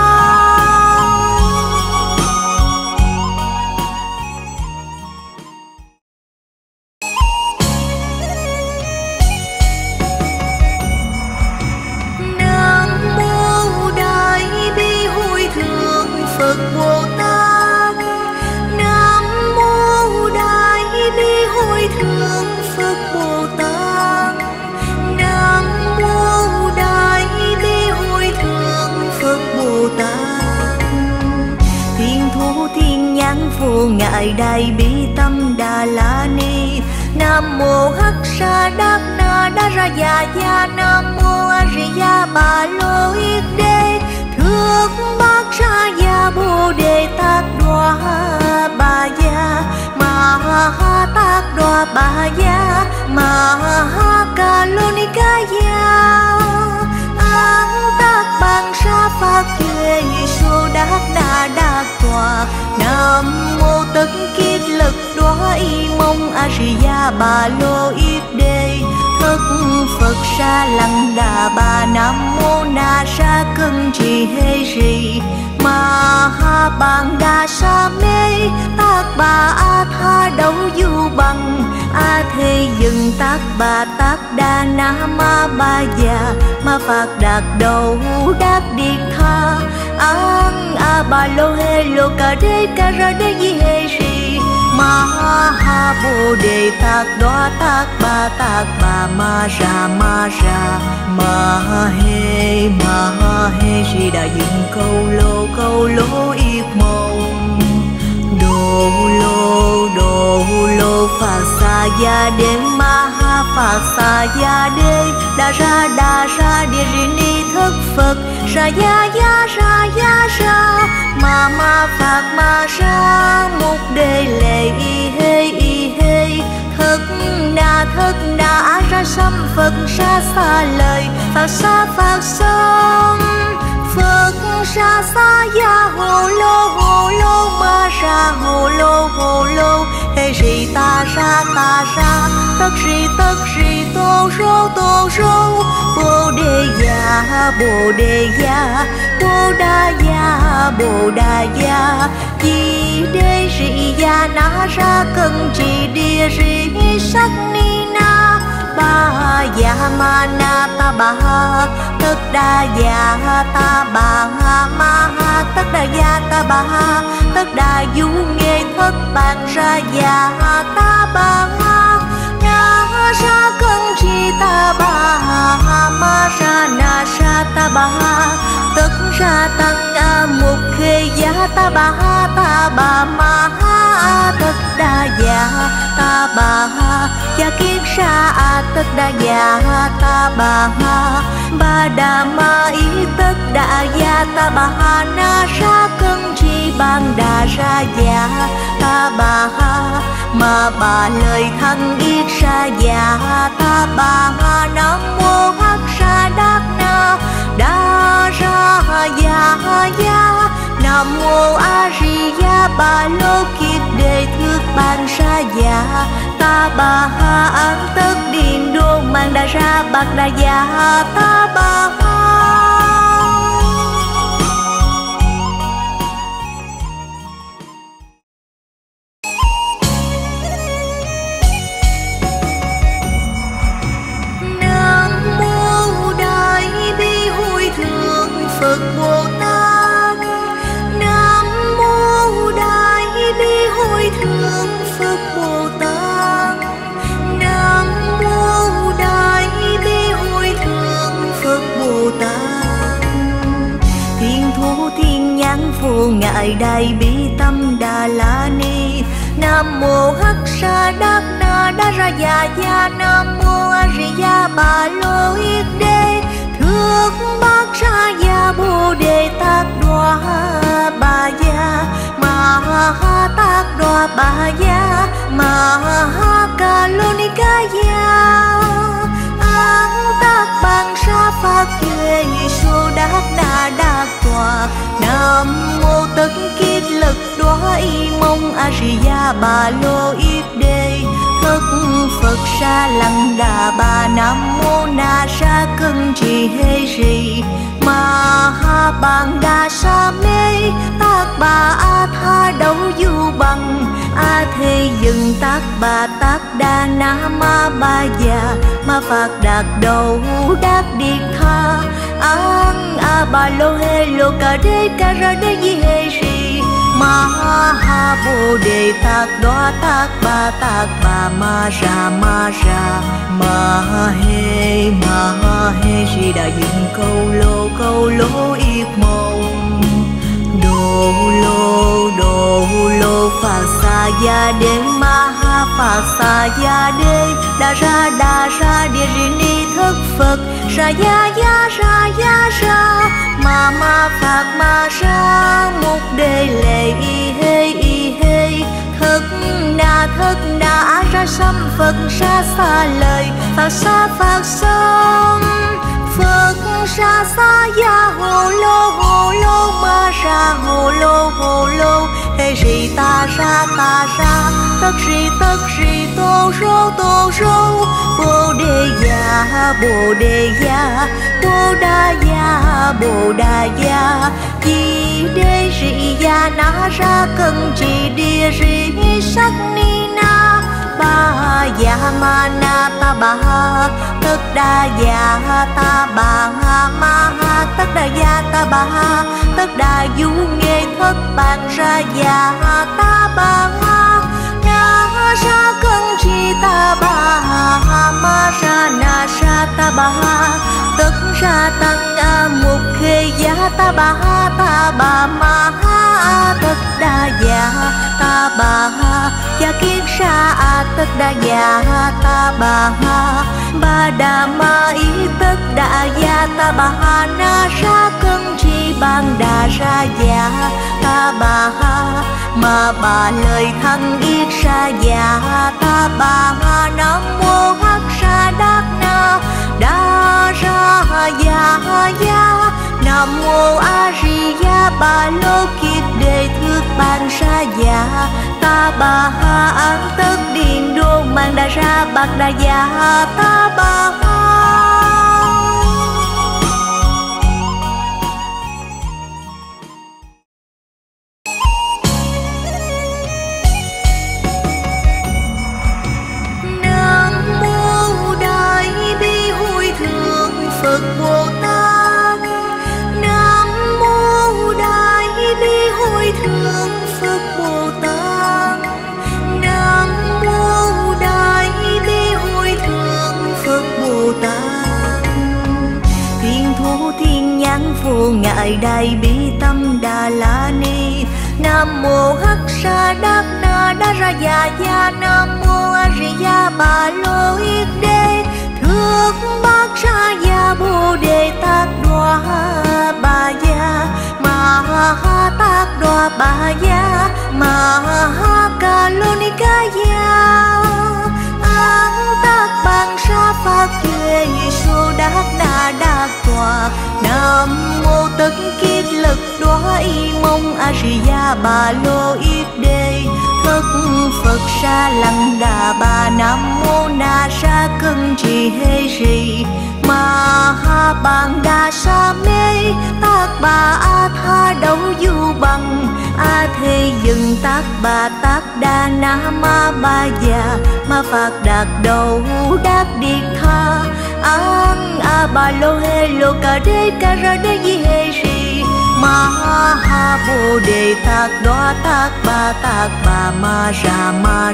[SPEAKER 1] Nam mô Đại Bi Hội Thượng Phật Bồ Tát. Nam mô Đại Bi Hội Thượng Phật Bồ Tát. Nam mô Đại Bi Hội Thượng Phật Bồ Tát. Thiên Thủ Thiên Nhãn Vô Ngại Đại Bi Tâm Đà La Ni. Nam mô Hắc Sa Đắc Na Đa Ra Dạ Dạ. Nam mô A Di Đà Bà Lô Yết Đế Thước Bát Sa Dạ Bồ Đề Tát Đoa Bà Dạ Ma Ha Tát Đoa Bà Dạ Ma Ha Ca Lô Ni Ca Dạ An Tát Bằng Sa Phật Duệ Sô Đắc Na Đắc Tòa. Nam mô Tất Kiết Lực Đoa Y Mông A Di Đà Bà Lô Yết Đế Thất Phật Sa Lăng Đà Bà. Nam mô Na Sa Cân Trì Hê Rì Ma Ha Bàn Đà Sa Mê Tát Bà A Tha Đấu Du Bằng A Thế Dừng Tát Bà Tát Đà Na Ma Ba Già Ma Phạt Đạt Đầu Đắc Điệt Tha An A Bà Lô Hê Lô Ca Đê Ca Ra Đê Di Hê Rì Ma Ha Bồ Đề Tát Đoa Tát Bà Ma Ra Ma Hê Rì Đà Dừng Câu lô Yết Mông Đô lô Phật Sa Gia Đê Ma Ha Phật Sa Gia Đê Đà Ra Địa Ri Ni Thất Phật Sa Ya Sa Ma Phật Ma Sa Mục Đề Lệ Y Hê Thất Đà A Ra Sam Phật Sa Lời Phật Sâm Phật Sa Ya Hồ Lô Ma Ra Hồ Lô Hê Rì Ta Ra Tất Rì Tô Rô Bồ Đề Ya Bồ Đà Ya Di Đê Rì Ya Na Ra Cân Trì Địa Rì Sắc Ni Na Ba Ya Ma Na Ta Bà Ha Tất Đà Ya Ta Bà Ha Ma Ha Tất Đà Ya Ta Bà Ha Tất Đà Du Nghê Thất Bạc Ra Ya Ta Bà Ha Na Ra Cân Trì Ta Bà Ha Ma Ra Na Sa Ta Bà Ha Tất Ra Tăng A Mục Khê Ya Ta Bà Ha Ta Bà Ma Ha Tất Đà Ya Ta Bà Ha Ya Kiết Sa A Tất Đà Ya Ta Bà Ha Ba Đà Ma Ý Tất Đà Ya Ta Bà Ha Na Ra Cân Trì Ban Đà Ra Ya Ta Bà Ha Ma Bà Lời Thăng Yết Sa Ya Ta Bà Ha. Nam mô Hắc Sa Đắc Na Đa Ra Ya Nam mô A Di Đà Bà Lô Kiết Đề Thước Ban Sa Dạ Ta Bà Ha An Tất Điện Đô Mang Đa Ra Bạc Đà Dạ Ta Bà Ha. Phật Bồ Tát. Nam mô Đại Bi Hội Thượng Phật Bồ Tát. Nam mô Đại Bi Hội Thượng Phật Bồ Tát. Thiên Thủ Thiên Nhãn Vô Ngại Đại Bi Tâm Đà La Ni. Nam mô Hắc Sa Đắc Na Đa Ra Dạ Dạ. Nam mô A Di Đà Bà Lô Yết Đế Thước Bát Sa Dạ Bồ Đề Tát Đoa Bà Dạ Ma Ha Tát Đoa Bà Dạ Ma Ha Ca Lô Ni Ca Dạ An Tát Bằng Sa Phật Duệ Sô Đắc Na Đắc Tòa. Nam mô Tất Kiết Lực Đoa đóa y mông a di ya ba lô yết đê thức Phật sa lăng đà bà nam mô na sa cưng trì hê rì ma ha bang đa sa mê tác bà a tha đấu du bằng a thê dừng tác bà tác đa na ma ba già ma phạt đạt đầu đắc điệt tha an a ba lô hê lô ca đê ca ra đê di hê rì ma ha bồ đề tác đoá tác bà ma ra ma hê rì đà dừng câu lô yết mông đồ lô phà sa ya đê ma ha phà sa ya đê đa ra địa ri ni thức Phật sa ya ra ma phạt ma ra mục đề lệ y hê thức na á ra xăm Phật sa xa lời phạt sông Phật sa ya hồ lô ma ra hồ lô hê rì ta ra tất rì tô rô bồ đề ya bồ đà ya di đê rì ya na ra cần trì địa rì sắc ni na ba ya ma na ta ba tất đa ya ta ba ma tất đa ya ta ba tất đa du nghe thất bàn ra ya ta ba na ra cần chi ta ba ma ra na sa ta ba tất ra tăng a mục khê ya ta ba ma tất đa ya ta ba ya kiết sa tất đa ya ta ba đà ma ý tất đa ya ta ba na sa cân chi ban đà ra ya ta ba ma ba lời thăng yết sa ya ta ba nam mô hắc sa đắc na đa ra ya nam mô a di đà ba lô kiết đề thước ban sa ya ta ba an tất điện đô mang đa ra bạc đa ya ta ba Phật Bồ Tát Nam mô Đại Bi Hội Thượng Phật Bồ Tát Nam mô Đại Bi Hội Thượng Phật Bồ Tát Thiên Thủ Thiên Nhãn Vô Ngại Đại Bi Tâm Đà La Ni Nam mô Hắc Sa Đắc Na Đa Ra Ya Nam mô A Di Đà Bà Lô Yết Đê Thước Bát Sa ya bồ đề tác đoá bà ya ma ha tác đoá bà ya ma ha ca lô ni ca ya an tác bằng sa phát thuê số đắc na đắc tòa nam mô tất kiết lực đoá y mông a di ya bà lô yết đê thức Phật sa lăng đà bà nam mô na sa cưng trì hê rì ma ha bang đa sa mê tác bà a tha đấu du bằng a thê dừng tác bà tác đa na ma ba già ma phạt đạt đầu đắc điệt tha an a ba lô hê lô ca đê ca ra đê di hê rì ma ha bồ đề tác đoá tác bà ma ra ma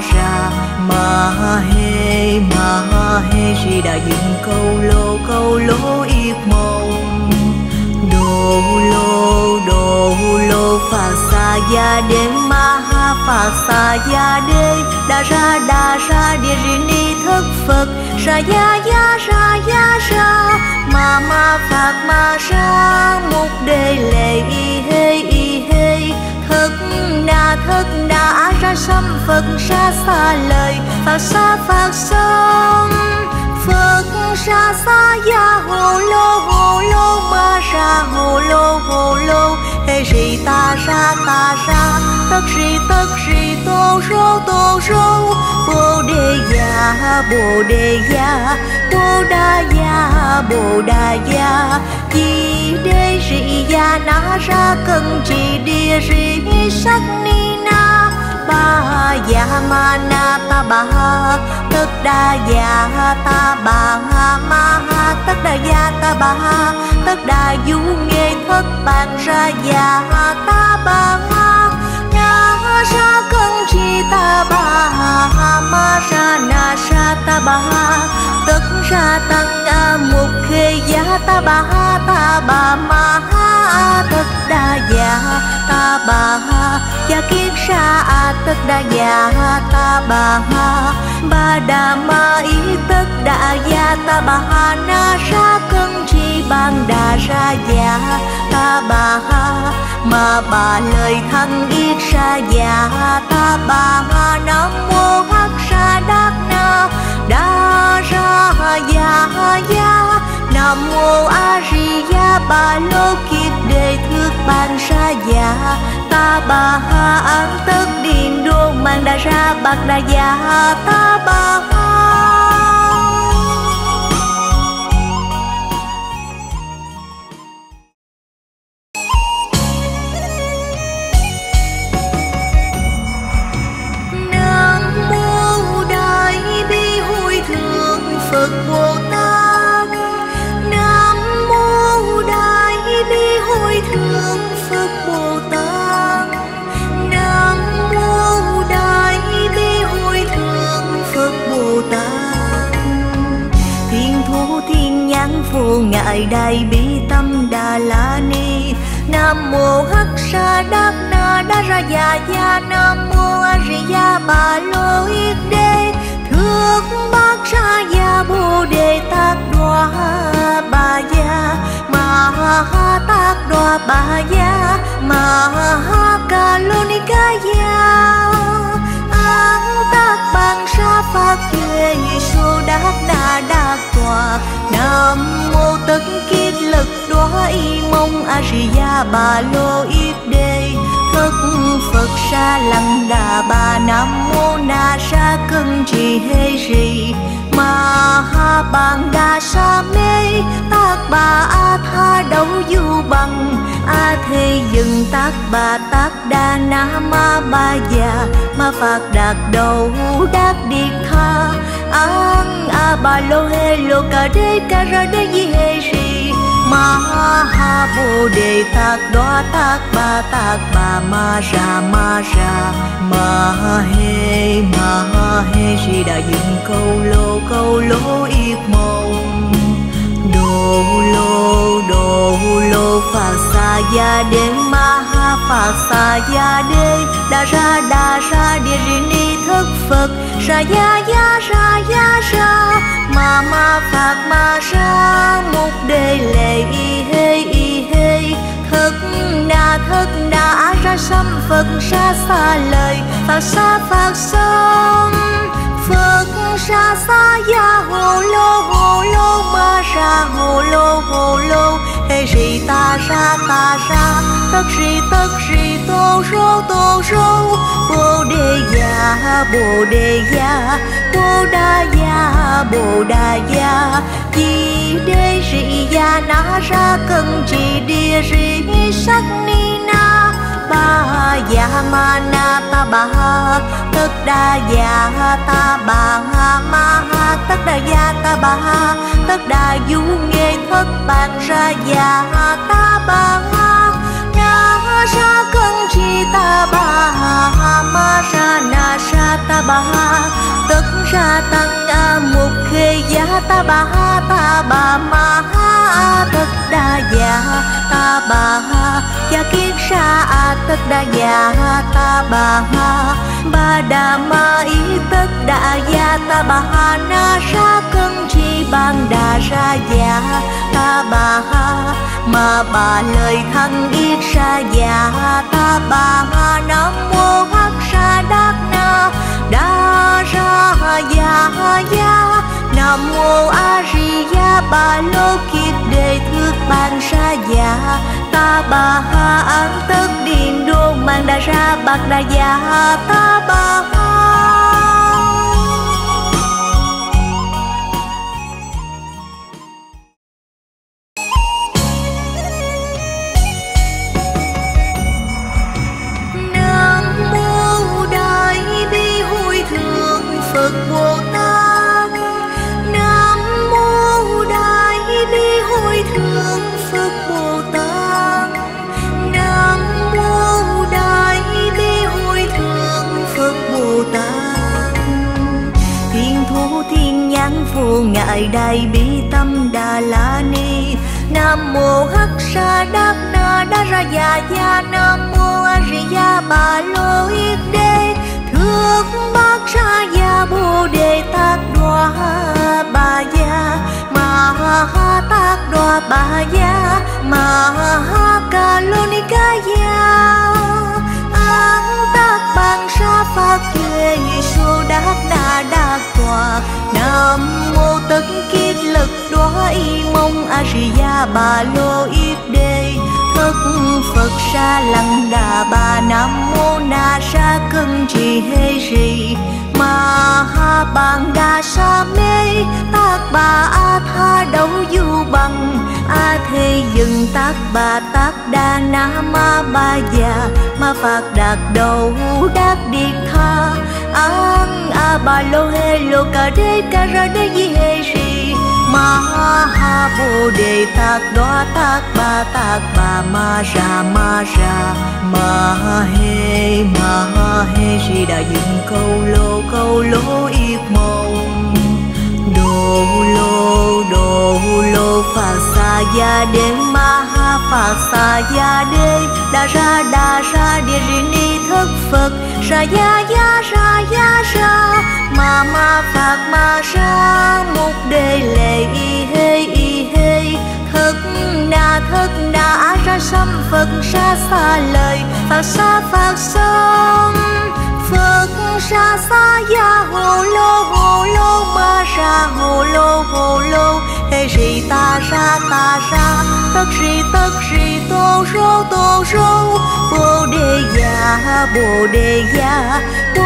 [SPEAKER 1] hê rì đà dừng câu lô yết mông đồ lô phà sa ya đê ma ha phà sa ya đê đa ra địa ri ni thức Phật sa ya ra ma phạt ma ra mục đề lệ y hê thức na á ra xăm Phật sa xa lời phạt sông Phật sa ya hồ lô ma ra hồ lô hê rì ta ra tất sĩ tô rô bồ đề ya bồ đề ya bồ đà ya di đê ri ya na ra cần chỉ địa ri sắc ni na ba ya ma na ta ba tất đa ya ta ba ma tất đa ya ta ba tất đa du nghệ thất bàn ra ya ta ba na ra cần chỉ ta ba ma ra na sa ta ba tất ra tăng mục khê ya ta ba ma tất đa ya ta ba ya kiết sa tất đa ya ta ba đà ma ý tất đa ya ta ba na ra cần chi ban đà ra ya ta ba mà bà lời thân yết sa ya ta ba nam mô hắc sa đắc na đa ra ya nam mô a di đà bà lô kiết đề thước ban sa ya ta ba an tất điện đô mang đa ra bạc đa ya ta ba Phật Bồ Tát. Nam mô Đại Bi Hội Thượng Phật Bồ Tát. Nam mô Đại Bi Hội Thượng Phật Bồ Tát. Thiên thu thiên nhãn vô ngại Đại Bi Tâm Đà La Ni. Nam mô Hắc Sa Đắc Na Đa Ra Ya Nam mô A Di Đà Bà Lô Yết Đế thước bát ra ya bồ đề tát đoa bà ya ma ha tát đoa bà ya ma ha ca lô ni ca ya an tát bằng sa phát duy số đát na đát tòa nam mô tất kiết lực đoa y mông a di đà bà lô yết đế thất Phật sa lăng đà bà nam mô na sa cưng trì hê rì ma ha bằng đà sa mê tác bà a tha đấu du bằng a thê dừng tác bà tác đà na ma ba già ma phạt đạt đầu đắc điệt tha an a bà lô hê lô ca đê ca ra đê di hê rì ma ha bồ đề tát đoa tát bà ma ra ma he si đà dừng câu lô yết mộng đồ lô phật sa ya đế ma ha phật sa ya đế đà ra địa ri ni thất Phật sa ya ma phật ma ra mục đề lệ y hê thất na a ra sam Phật sa lời phật sa phật sông Phật sa ya hồ lô ma ra hồ lô hê ri ta ra tất ri tô rô bồ đề ya bồ đà ya di đê ri ya na ra cần chỉ địa ri sắc ni na ba ya ma na ta ba tất đa ya ta ba ma tất đa ya ta ba tất đa du nghệ thất bàn ra ya ta ba na ra cần chỉ ta ba ma ra na sa ta ba tất ra tăng mục khê ya ta ba ma tất đa ya ta ba ya kiết sa tất đa ya ta ba đà ma ý tất đa ya ta ba na sa cần chi ban đà ra ya ta ba mà bà lời thân yết sa ya ta ba nam mô hắc sa đắc na đa ra ya nam mô a di đà bà lô kiết đề thước ban sa ya ta bà ha an tất điền đô mang đa ra bạc đa gia ta bà ha. Nam mô Đại Bi Hội Thượng Phật Bồ Tát. Nam mô Đại Bi Hội Thượng Phật Bồ Tát. Nam mô Đại Bi Hội Thượng Phật Bồ Tát. Thiên thu thiên nhãn vô ngại Đại Bi Tâm Đà La Ni. Nam mô Hắc Sa Đắc Na Đa Ra Già Gia. Nam mô A Di Đà Bà Lô Yết Đế. Thước Bát Sa Gia Bồ Đề Tát Đoa Bà Gia. Ma Ha Tát Đoa Bà Gia. Ma Ha Ca Lô Ni Ca Gia. An Tát Bang Sa Phật Tuệ Sô Đắc Na Đắc Tòa. Nam mô Tất Kiết Lực Đoa Y Mông A Di Đà Bà Lô Yết Đế. Thức Phật Sa Lăng Đà Bà. Nam mô Na Sa Cân Trì Hê Rì. Ma Ha Bàn Đà Sa Mê. Tát Bà A Tha Đấu Du Bằng. A Thế Dừng Tát Bà Tát Đà Na Ma Ba Già. Ma Phạt Đạt Đầu Đắc Điệt Tha. An A Bà Lô Hê Lô Ca Đê Ca Ra Đê Di Hê Rì. Ma Ha Bồ Đề Tát Đoa Tát Bà Ma Ra Ma Ra. Ma Hê Rì Đà Dừng Câu Lô Yết Mông. Đô Lô Phật Sa Gia Đế. Ma Ha Phật Sa Gia Đế. Đà Ra Địa Ri Ni Thất Phật. Sa Gia Sa Ma Phật Ma Sa. Mục Đề Lệ Y Hê. Thất Na A Ra Sam Phật Sa Lời. Phật Sa Phật Sa Gia Hồ Lô Ma Ra Hồ Lô. Hê Rì Ta Ra Tất Rì Tô Rô. Bồ Đề Gia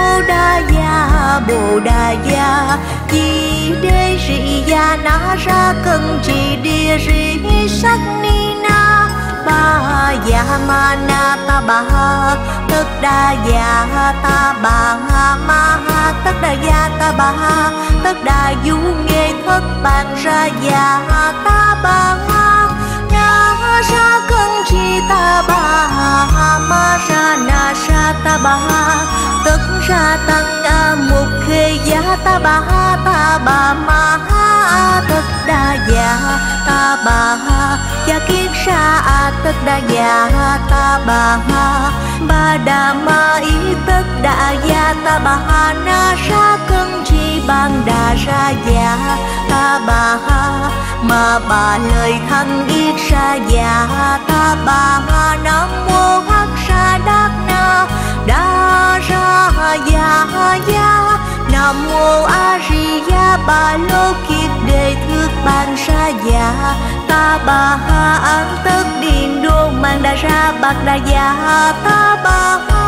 [SPEAKER 1] Bồ Đà Gia. Di Đê Rì Gia Na Ra Cân Trì Địa Rì Sắc Ni Na. Ba Gia Ma Na Ta Bà Ha. Tất Đa Gia Ta Bà Ha. Ma Ha Tất Đa Gia Ta Bà Ha. Tất Đa Du Nghê Thất Bàn Ra Gia Ta Bà Ha. Na Ra Cân Trì Ta Bà Ha. Ma Ra Na Sa Ta Bà Ha. Tất Ra Tăng A Mục Khê Gia Ta Bà Ha. Ta Bà Ma Ha Tất Đa Gia Ta Bà Ha. Gia Kiết Sa A Tất Đa Gia Ta Bà Ha. Ba Đà Ma Ý Tất Đa Gia Ta Bà Ha. Na Ra Cân Trì Ban Đà Ra Gia Ta Bà Ha. Ma Bà Lời Thăng Yết Sa Gia Ta Bà Ha. Nam mô Hắc Sa Đắc Na Đa Ra Gia. Nam mô A Di Đà Bà Lô Kiết Đề. Thước Ban Sa Gia Ta Bà Ha. An tất điền đô mang đa ra bạc đa gia ta bà ha.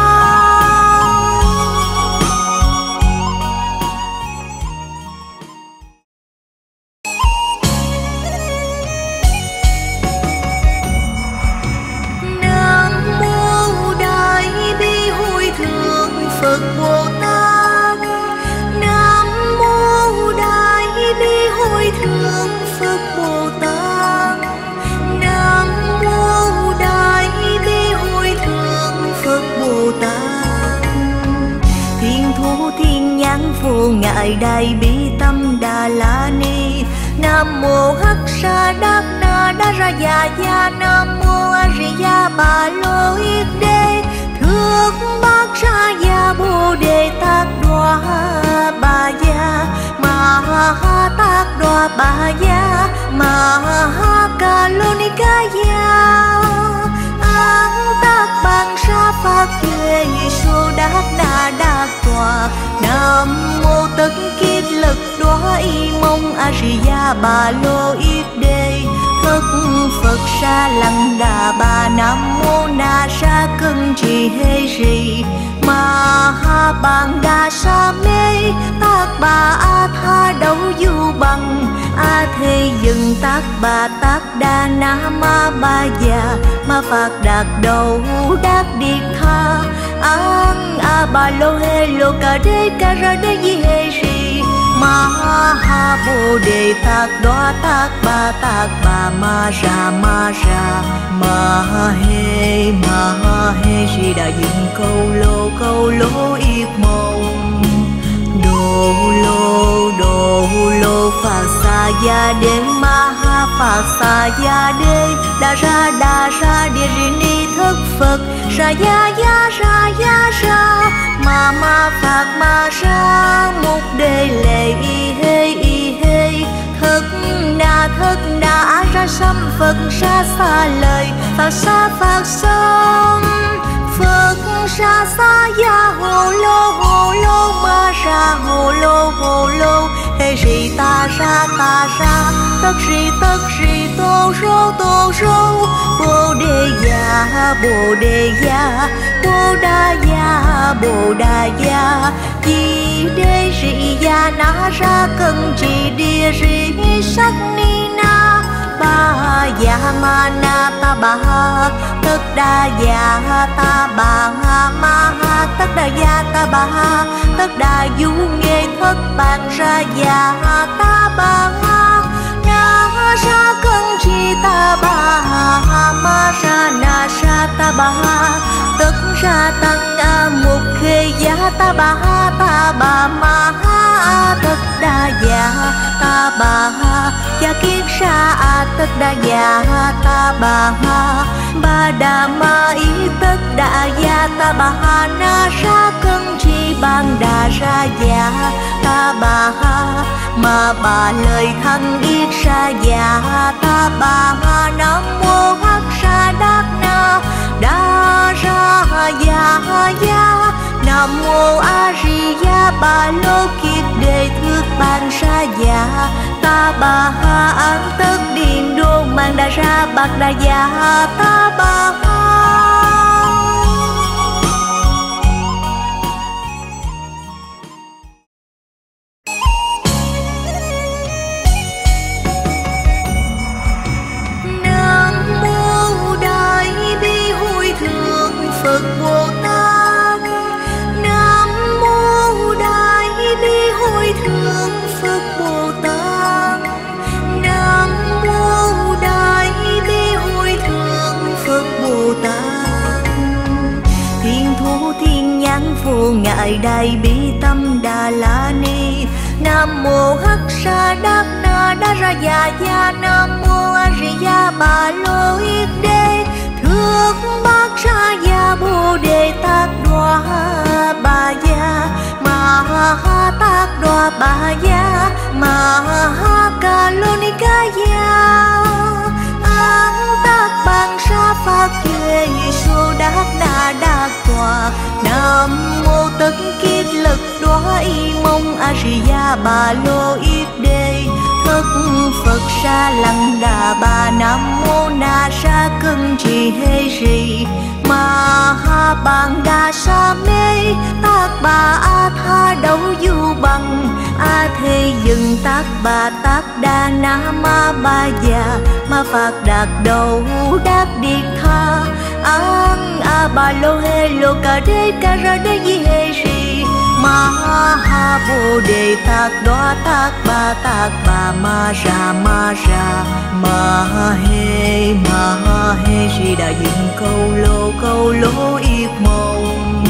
[SPEAKER 1] Phật Bồ Tát. Nam mô Đại Bi Hội Thượng Phật Bồ Tát. Nam mô Đại Bi Hội Thượng Phật Bồ Tát. Thiên thu thiên nhãn vô ngại Đại Bi Tâm Đà La Ni. Nam mô Hắc Sa Đắc Na Đa Ra Già Gia. Nam mô A Di Đà Bà Lô Yết Đế. Thước Bát Sa Gia Bồ Đề Tát Đoa Bà Gia. Ma Ha Tát Đoa Bà Gia. Ma Ha Ca Lô Ni Ca Gia. An Tát Bang Sa Phật Tuệ Sô Đắc Na Đắc Tòa. Nam mô Tất Kiết Lực Đoa Y Mông A Di Đà Bà Lô Yết Đế. thức Phật sa lăng đà bà nam mô na sa cưng trì hê rì ma ha bàn đà sa mê tác bà a tha đấu du bằng a thê dừng tác bà tác đa na ma ba già ma phạt đạt đầu đắc điệt tha an a ba lô hê lô ca ra đê di hê rì ma ha bồ đề tác đoá tác bà ma ra ma hê rì đã dừng câu lô yết mộng đồ lô phà sa ya đê ma ha phà sa ya đê đa ra địa rì ni thức Phật sa ya ra ma phạt ma ra mục đề lệ y hê thức đa á ra xăm Phật sa xa lời phạt sông Phật sa ya hồ lô ma ra hồ lô hê rì ta ra tất rì tô rô bồ đề ya bồ đà ya di đê rì ya na ra cân trì địa rì sắc ni na ba ya ma na ta ba tất đa ya ta ba ma tất đa ya ta ba tất đa du nghệ thất bàn ra ya ta ba na ra cân trì ta ba ma ra na sa ta ba tất ra tăng a mục khê giá ta ba ma tất đa ya ta ba ya kiết sa tất đa ya ta ba đà ma ý tất đa ya ta ba na sa cân chi ban đà ra ya ta ba ma ba lời thăng yết sa ya ta ba nam mô hắc sa đắc na đa ra ya nam mô a di đà ba lô kiết đề thước ban sa ya ta ba an tất điện đô mang đa ra bạc đa ya ta ba Phật Bồ Tát Nam mô Đại Bi Hội Thượng Phật Bồ Tát Nam mô Đại Bi Hội Thượng Phật Bồ Tát Thiên Thủ Thiên Nhãn Vô Ngại Đại Bi Tâm Đà La Ni Nam mô Hắc Sa Đắc Na Đa Ra Ya Nam mô A Di Đà Bà Lô Yết Đê Thước bát sa ya bồ đề tác đoá bà ya ma ha tác đoá bà ya ma ha ca lô ni ca ya an tác bằng sa phát duy số đắc na đắc tòa nam mô tất kiết lực đoá y mông a di đà bà lô yết đê thức Phật sa lăng đà bà nam mô na sa cưng trì hê rì ma ha bàn đà sa mê tác bà a tha đấu du bằng a thê dừng tác bà tác đa na ma ba già ma phạt đạt đầu đắc điệt tha an a ba lô hê lô ca ra đê di hê rì ma ha bồ đề tác đoá tác bà ma ra ma hê rì đã dừng câu lô yết mộng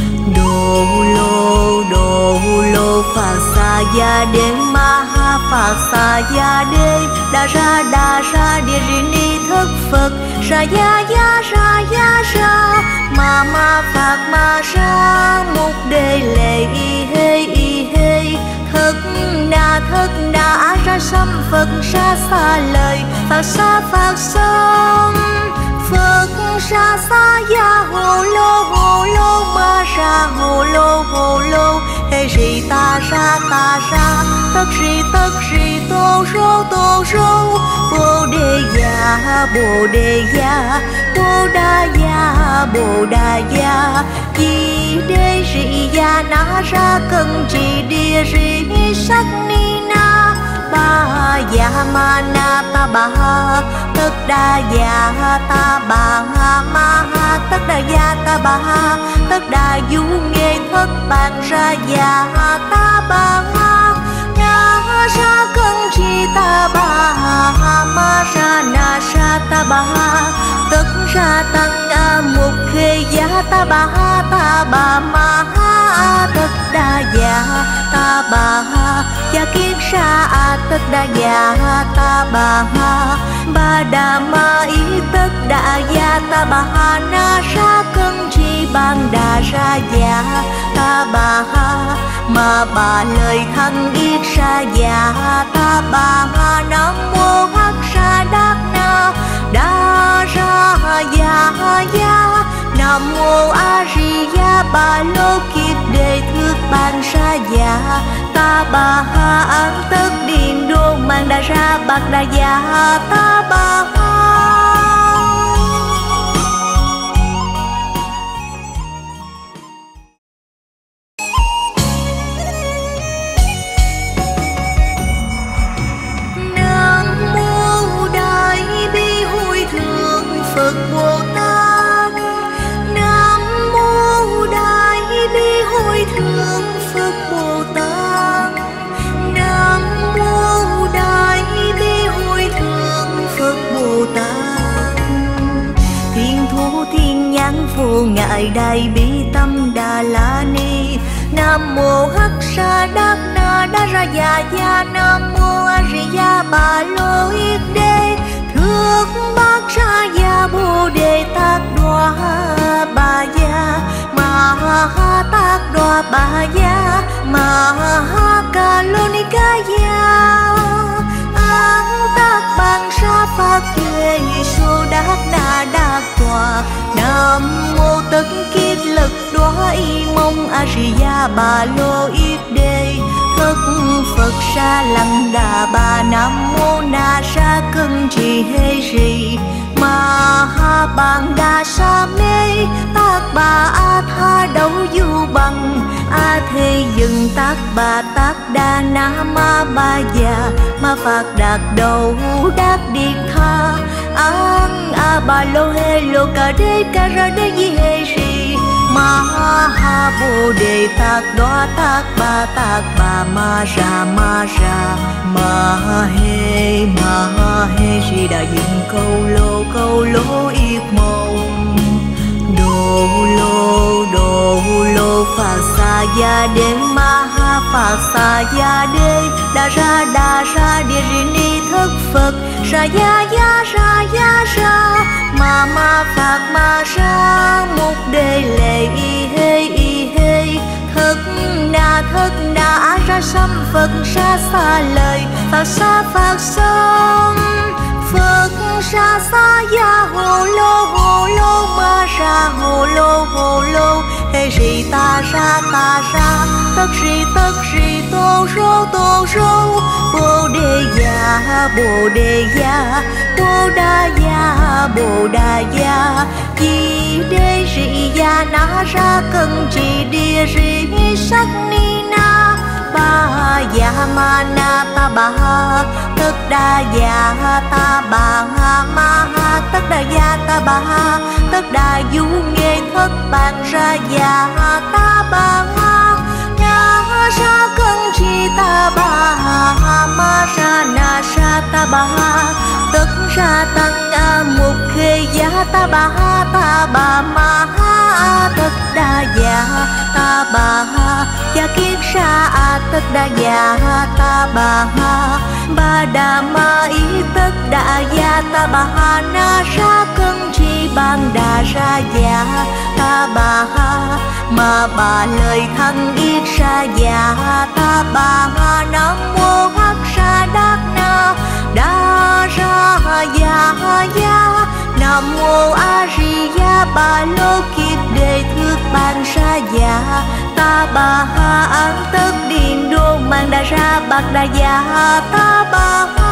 [SPEAKER 1] đồ lô phà sa ya đê ma ha phà sa ya đê đa ra địa rì ni thức Phật sa ya ra ma phạt ma ra mục đề lệ y hê thức đa á ra xăm Phật sa xa lời phạt sông Phật sa ya hồ lô ma ra hồ lô he si ta ra tất si tô rô bồ đề ya bồ đề ya bồ đà ya di đê si ya na ra cần chỉ địa si sắc ni na ba ya ma na ta ba tất đa ya ta ba ma tất đa ya ta ba tất đa du nghệ thất bàn ra ya ta ba na ra cần chi ta ba ma ra na sa ta ba tất ra tăng mục khê ya ta ba ma tất đa ya ta ba kiết sa tất đa ya ta ba đà ma ý tất đa ya ta ba na sa cân chi ban đà ra ya ta ba ma ba lời thân yết sa ya ta ba nam mô hắc sa đắc na đa ra ya nam mô a di đà ba lô kiết đề thước ban sa ya ta ba an tất điện đô mang đà ra bạc đà ya ta ba Phật Bồ Tát. Nam mô Đại Bi Hội Thượng Phật Bồ Tát. Nam mô Đại Bi Hội Thượng Phật Bồ Tát. Thiên thu thiên nhãn vô ngại Đại Bi Tâm Đà La Ni. Nam mô Hắc Sa Đắc Na Đa Ra Ya Nam mô A Di Đà Bà Lô Yết Đế thước bát ra ya bồ đề tát đoa bà ya ma ha tát đoa bà ya ma ha ca lô ni ca ya an tát bằng sa phát thuê số đắc na đắc tòa nam mô tất kiết lực đoa y mông a di đà bà lô yết đế thất Phật sa lăng đà bà nam mô na sa cân trì hê rì ma ha bàn đà sa mê tác bà a tha đấu du bằng a thê dừng tác bà tác đà na ma ba già ma phạt đạt đầu đắc điệt tha an a bà lô hê lô ca đê ca ra đê di hê rì ma ha bồ đề tát đoa tát bà ma ra ma he si đà dừng câu lô yết mộng đồ lô phật sa ya đế ma ha phật sa ya đế đà ra địa ri ni thất Phật sa ya ra ma phật ma ra mục đề lệ y hê thất na a ra sam Phật sa xa lời Phật sa Phật sông Phật sa ya hồ lô ma ra hồ lô he si ta ra tất si tô rô bồ đề ya bồ đà ya di đê si ya na ra cần chỉ địa si sắc ni na ba ya ma na ta ba tất đa ya ta ba ma tất đa ya ta ba tất đa du nghệ thất bàn ra ya ta ba na ra cần chi ta ba ma ra na sa ta ba tất ra tăng mục khê ya ta ba ma tất đa ya ta ba kiết sa tất đa ya ta ba đà ma ý tất đa ya ta ba na sa cân chi ban đà ra ya ta ba ma ba lời thân yết sa ya ta ba nam mô hắc sa đắc na đa ra ya nam mô a di đà bà lô kiết đề thước ban sa ya ta ta bà ha an tất điện đô mang đa ra bạc đa gia ta bà ha.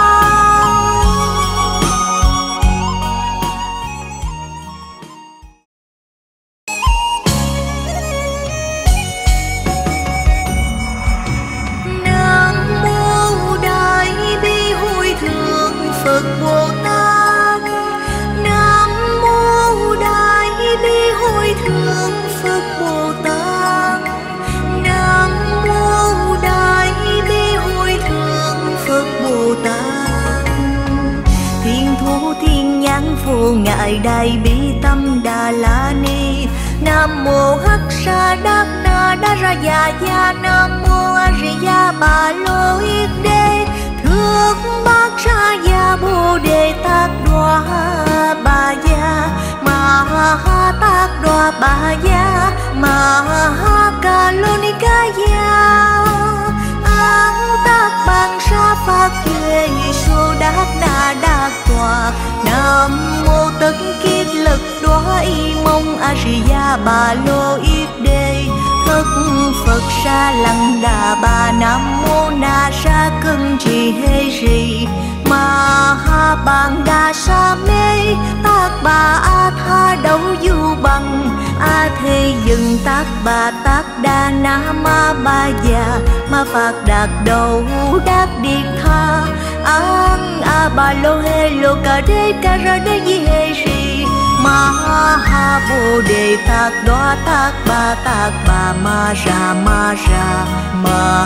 [SPEAKER 1] Nam mô Đại Bi Hội Thượng Phật Bồ Tát. Nam mô Đại Bi Hội Thượng Phật Bồ Tát. Nam mô Đại Bi Hội Thượng Phật Bồ Tát. Thiên thu thiên nhãn vô ngại Đại Bi Tâm Đà La Ni. Nam mô Hắc Sa Đắc Na Đa Ra Già Gia. Nam mô A Di Đà Bà Lô Yết Đế. Thước Bát Sa Gia Bồ Đề Tát Đoa Bà Gia. Ma Ha Tát Đoa Bà Gia. Ma Ha Ca Lô Ni Ca Gia. An Tát Ban Sa Phát Duệ Sô Đát Na Đát Tòa. Nam mô Tất Kiết Lực Đoa Y Mông A Di Đà Bà Lô Yết Đế. Thức Phật Sa Lăng Đà Bà. Nam mô Na Sa Cân Trì Hê Rì. Ma Ha Bàn Đà Sa Mê. Tát Bà A Tha Đấu Du Bằng. A Thế Dừng Tát Bà Tát Đà Na Ma Ba Già. Ma Phạt Đạt Đầu Đát Điệt Tha. An A Bà Lô Hê Lô Ca Đê Ca Ra Đê Di Hê Rì. Ma Ha Bồ Đề Tát Đoa Tát Bà Ma Ra Ma Ra. Ma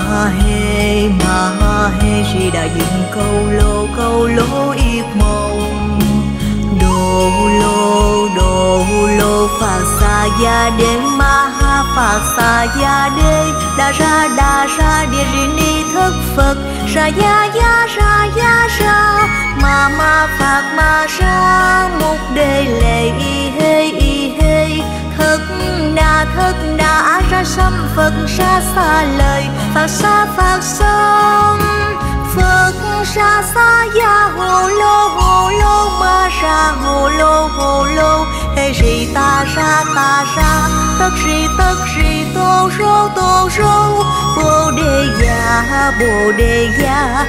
[SPEAKER 1] He Di Đà Dừng Câu lô yết mộng. Đô lô Phật Sa Gia Đế. Ma Ha Phật Sa Gia Đế. Đa ra Địa Ri Ni Thức Phật. Sa Gia Sa. Ma Phật Ma Sa. Mục Đề Lệ Y Hê. Thức đa A Ra Sam Phật Sa lời. Phật Sâm. Phật Sa Gia Hồ Lô Ma Ra Hồ Lô. Hê Rì Ta Ra. Tất Rì Tô Rô. Bồ Đề Gia.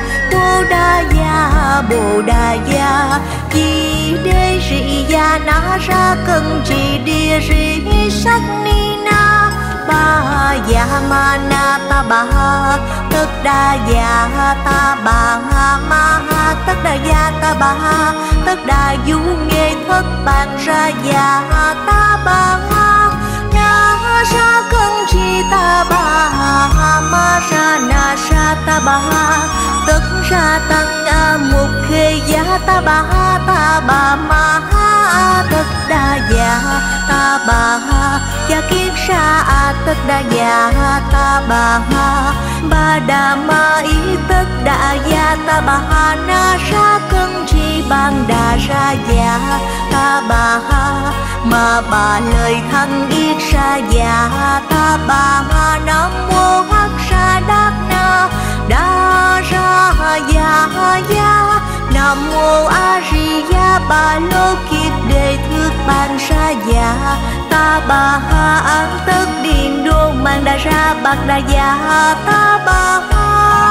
[SPEAKER 1] Bồ Đà Gia. Di Đê Rì Gia Na Ra Cân Trì Địa Rì Sắc Ni Na. Ba Gia Ma Na Ta Bà Ha. Tất Đa Gia Ta Bà Ha. Ma Ha Tất Đa Gia Ta Bà Ha. Tất Đa Du Nghê Thất Bàn Ra Gia Ta Bà Ha. Na Ra Cân Trì Ta Bà Ha. Ma Ra Na Sa Ta Bà Ha. Tất Ra Tăng A Mục Khê Gia Ta Bà Ha. Ta Bà Ma Ha. Tất Đa Gia Ta Bà Ha. Gia Kiết Sa A Tất Đa Gia Ta Bà Ha. Ba Đà Ma Ý Tất Đa Gia Ta Bà Ha. Na Ra Cân Trì Ban Đà Ra Gia Ta Bà Ha. Ma Bà Lời Thăng Yết Sa Gia Ta Bà Ha. Nam mô Hắc Sa Đắc Na Đa Ra Gia. Nam mô A Di Đà Bà Lô Kiết Đề. Thước Ban Sa Gia Ta Bà Ha. An tất điện đô mang đa ra bạc đa gia Ta Bà Ha.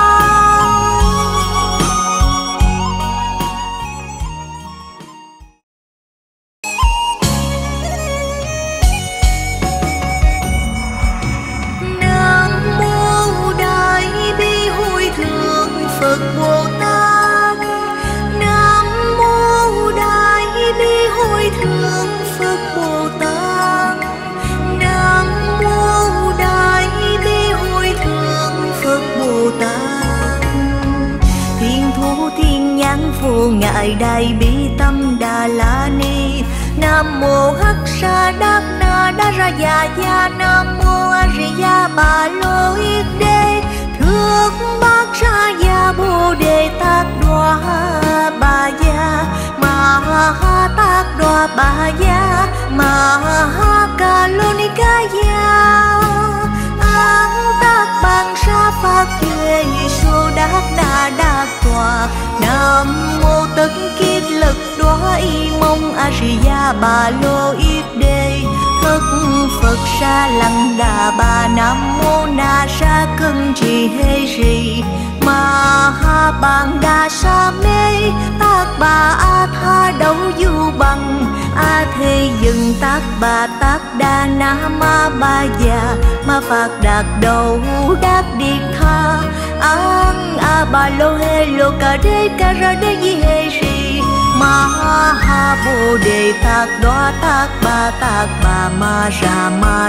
[SPEAKER 1] Phật Bồ Tát. Nam mô Đại Bi Hội Thượng Phật Bồ Tát. Nam mô Đại Bi Hội Thượng Phật Bồ Tát. Thiên thu thiên nhãn vô ngại Đại Bi Tâm Đà La Ni. Nam mô Hắc Sa Đắc Na Đa Ra Già Gia. Nam mô A Di Đà Bà Lô Yết Đế. Thước Bát Sa Gia Bồ Đề Tát Đoa Bà Gia. Ma Ha Tát Đoa Bà Gia. Ma Ha Ca Lô Ni Ca Gia. An Tát Ban Sa Phát Duệ Sô Đát Na Đát Tòa. Nam mô Tất Kiết Lực Đoa Y Mông A Di Đà Bà Lô Yết Đế. Thức Phật Phật Sa Lăng Đà Bà. Nam mô Na Sa Cân Trì Hê Rì Ma Ha Bàn Đà Sa Mê. Tác Bà A Tha Đấu Du Bằng A Thế Dừng Tác Bà Tác Đà Na Ma Ba Già Ma Phạt Đạt Đầu Đắc Điệt Tha An A Bà Lô Hê Lô Ca Đê Ca Ra Đê Di Hê Rì Ma Ha Bồ Đề Tác Đoá Tác Bà Ma Ra Ma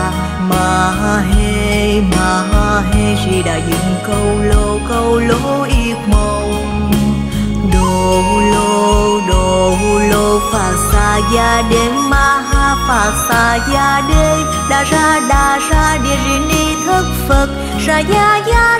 [SPEAKER 1] Hê Rì Đà Dừng Câu lô yết mộng. Đô lô Phật Sa Ya Đê Ma Ha Phật Sa Ya Đê Đà Ra Địa Rì Ni Thất Phật Sa Ya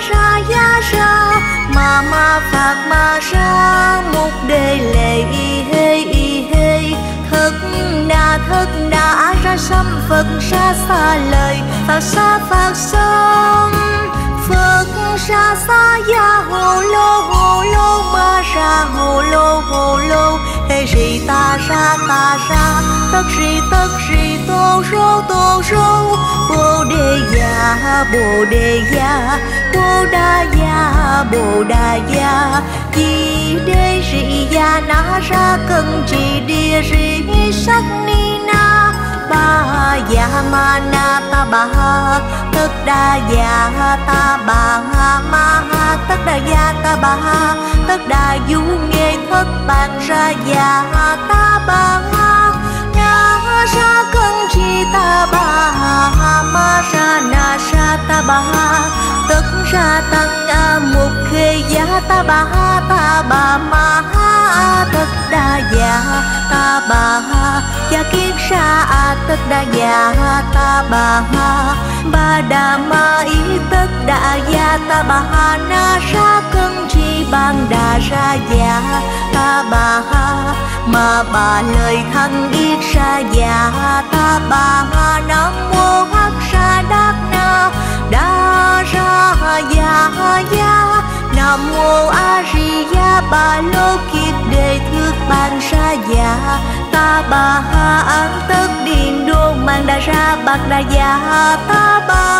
[SPEAKER 1] Ma Phật Ma Ra Mục Đề Lệ Y Hê Thất Đà A Ra Sam Phật Sa Lời Phật Sâm Phật Sa Ya Hồ Lô Ma Ra Hồ Lô Hê Rì Ta Ra Tất Rì Tô Rô Bồ Đề Ya Bồ Đà Ya Di Đê Rì Ya Na Ra Cân Trì Địa Rì Sắc Ni Na Ba Ya Ma Na Ta Ba Ha Tất Đà Ya Ta Ba Ha Ma Ha Tất Đà Ya Ta Ba Ha Tất Đà Du Nghê Thất Bàn Ra Ya Ta Ba Ha Na Ra Cân Trì Ta Ba Ha Ma Ra Na Sa Ta Ba Ha Tất Ra Tăng A Mục Khê Ya Ta Ba Ha Ta Ba Ma Ha Tất Đà Ya Ta Ba Ha Ya Kiết Sa A Tất Đà Ya Ta Ba Ha Ba Đà Ma Ý Tất Đà Ya Ta Ba Ha Na Ra Cân Trì Ban Đà Ra Ya Ta Ba Ha Ma Bà Lời Thăng Yết Sa Ya Ta Ba Ha Nam Mô Hắc Sa Đát Na Đa Ra Ya Nam Mô A Di Đà Bà Lô Kiết Đề Thước Ban Sa Ya Ta Ba Ha An Tất Điện Đô Mang Đà Ra Bạc Đà Ya Ta Ba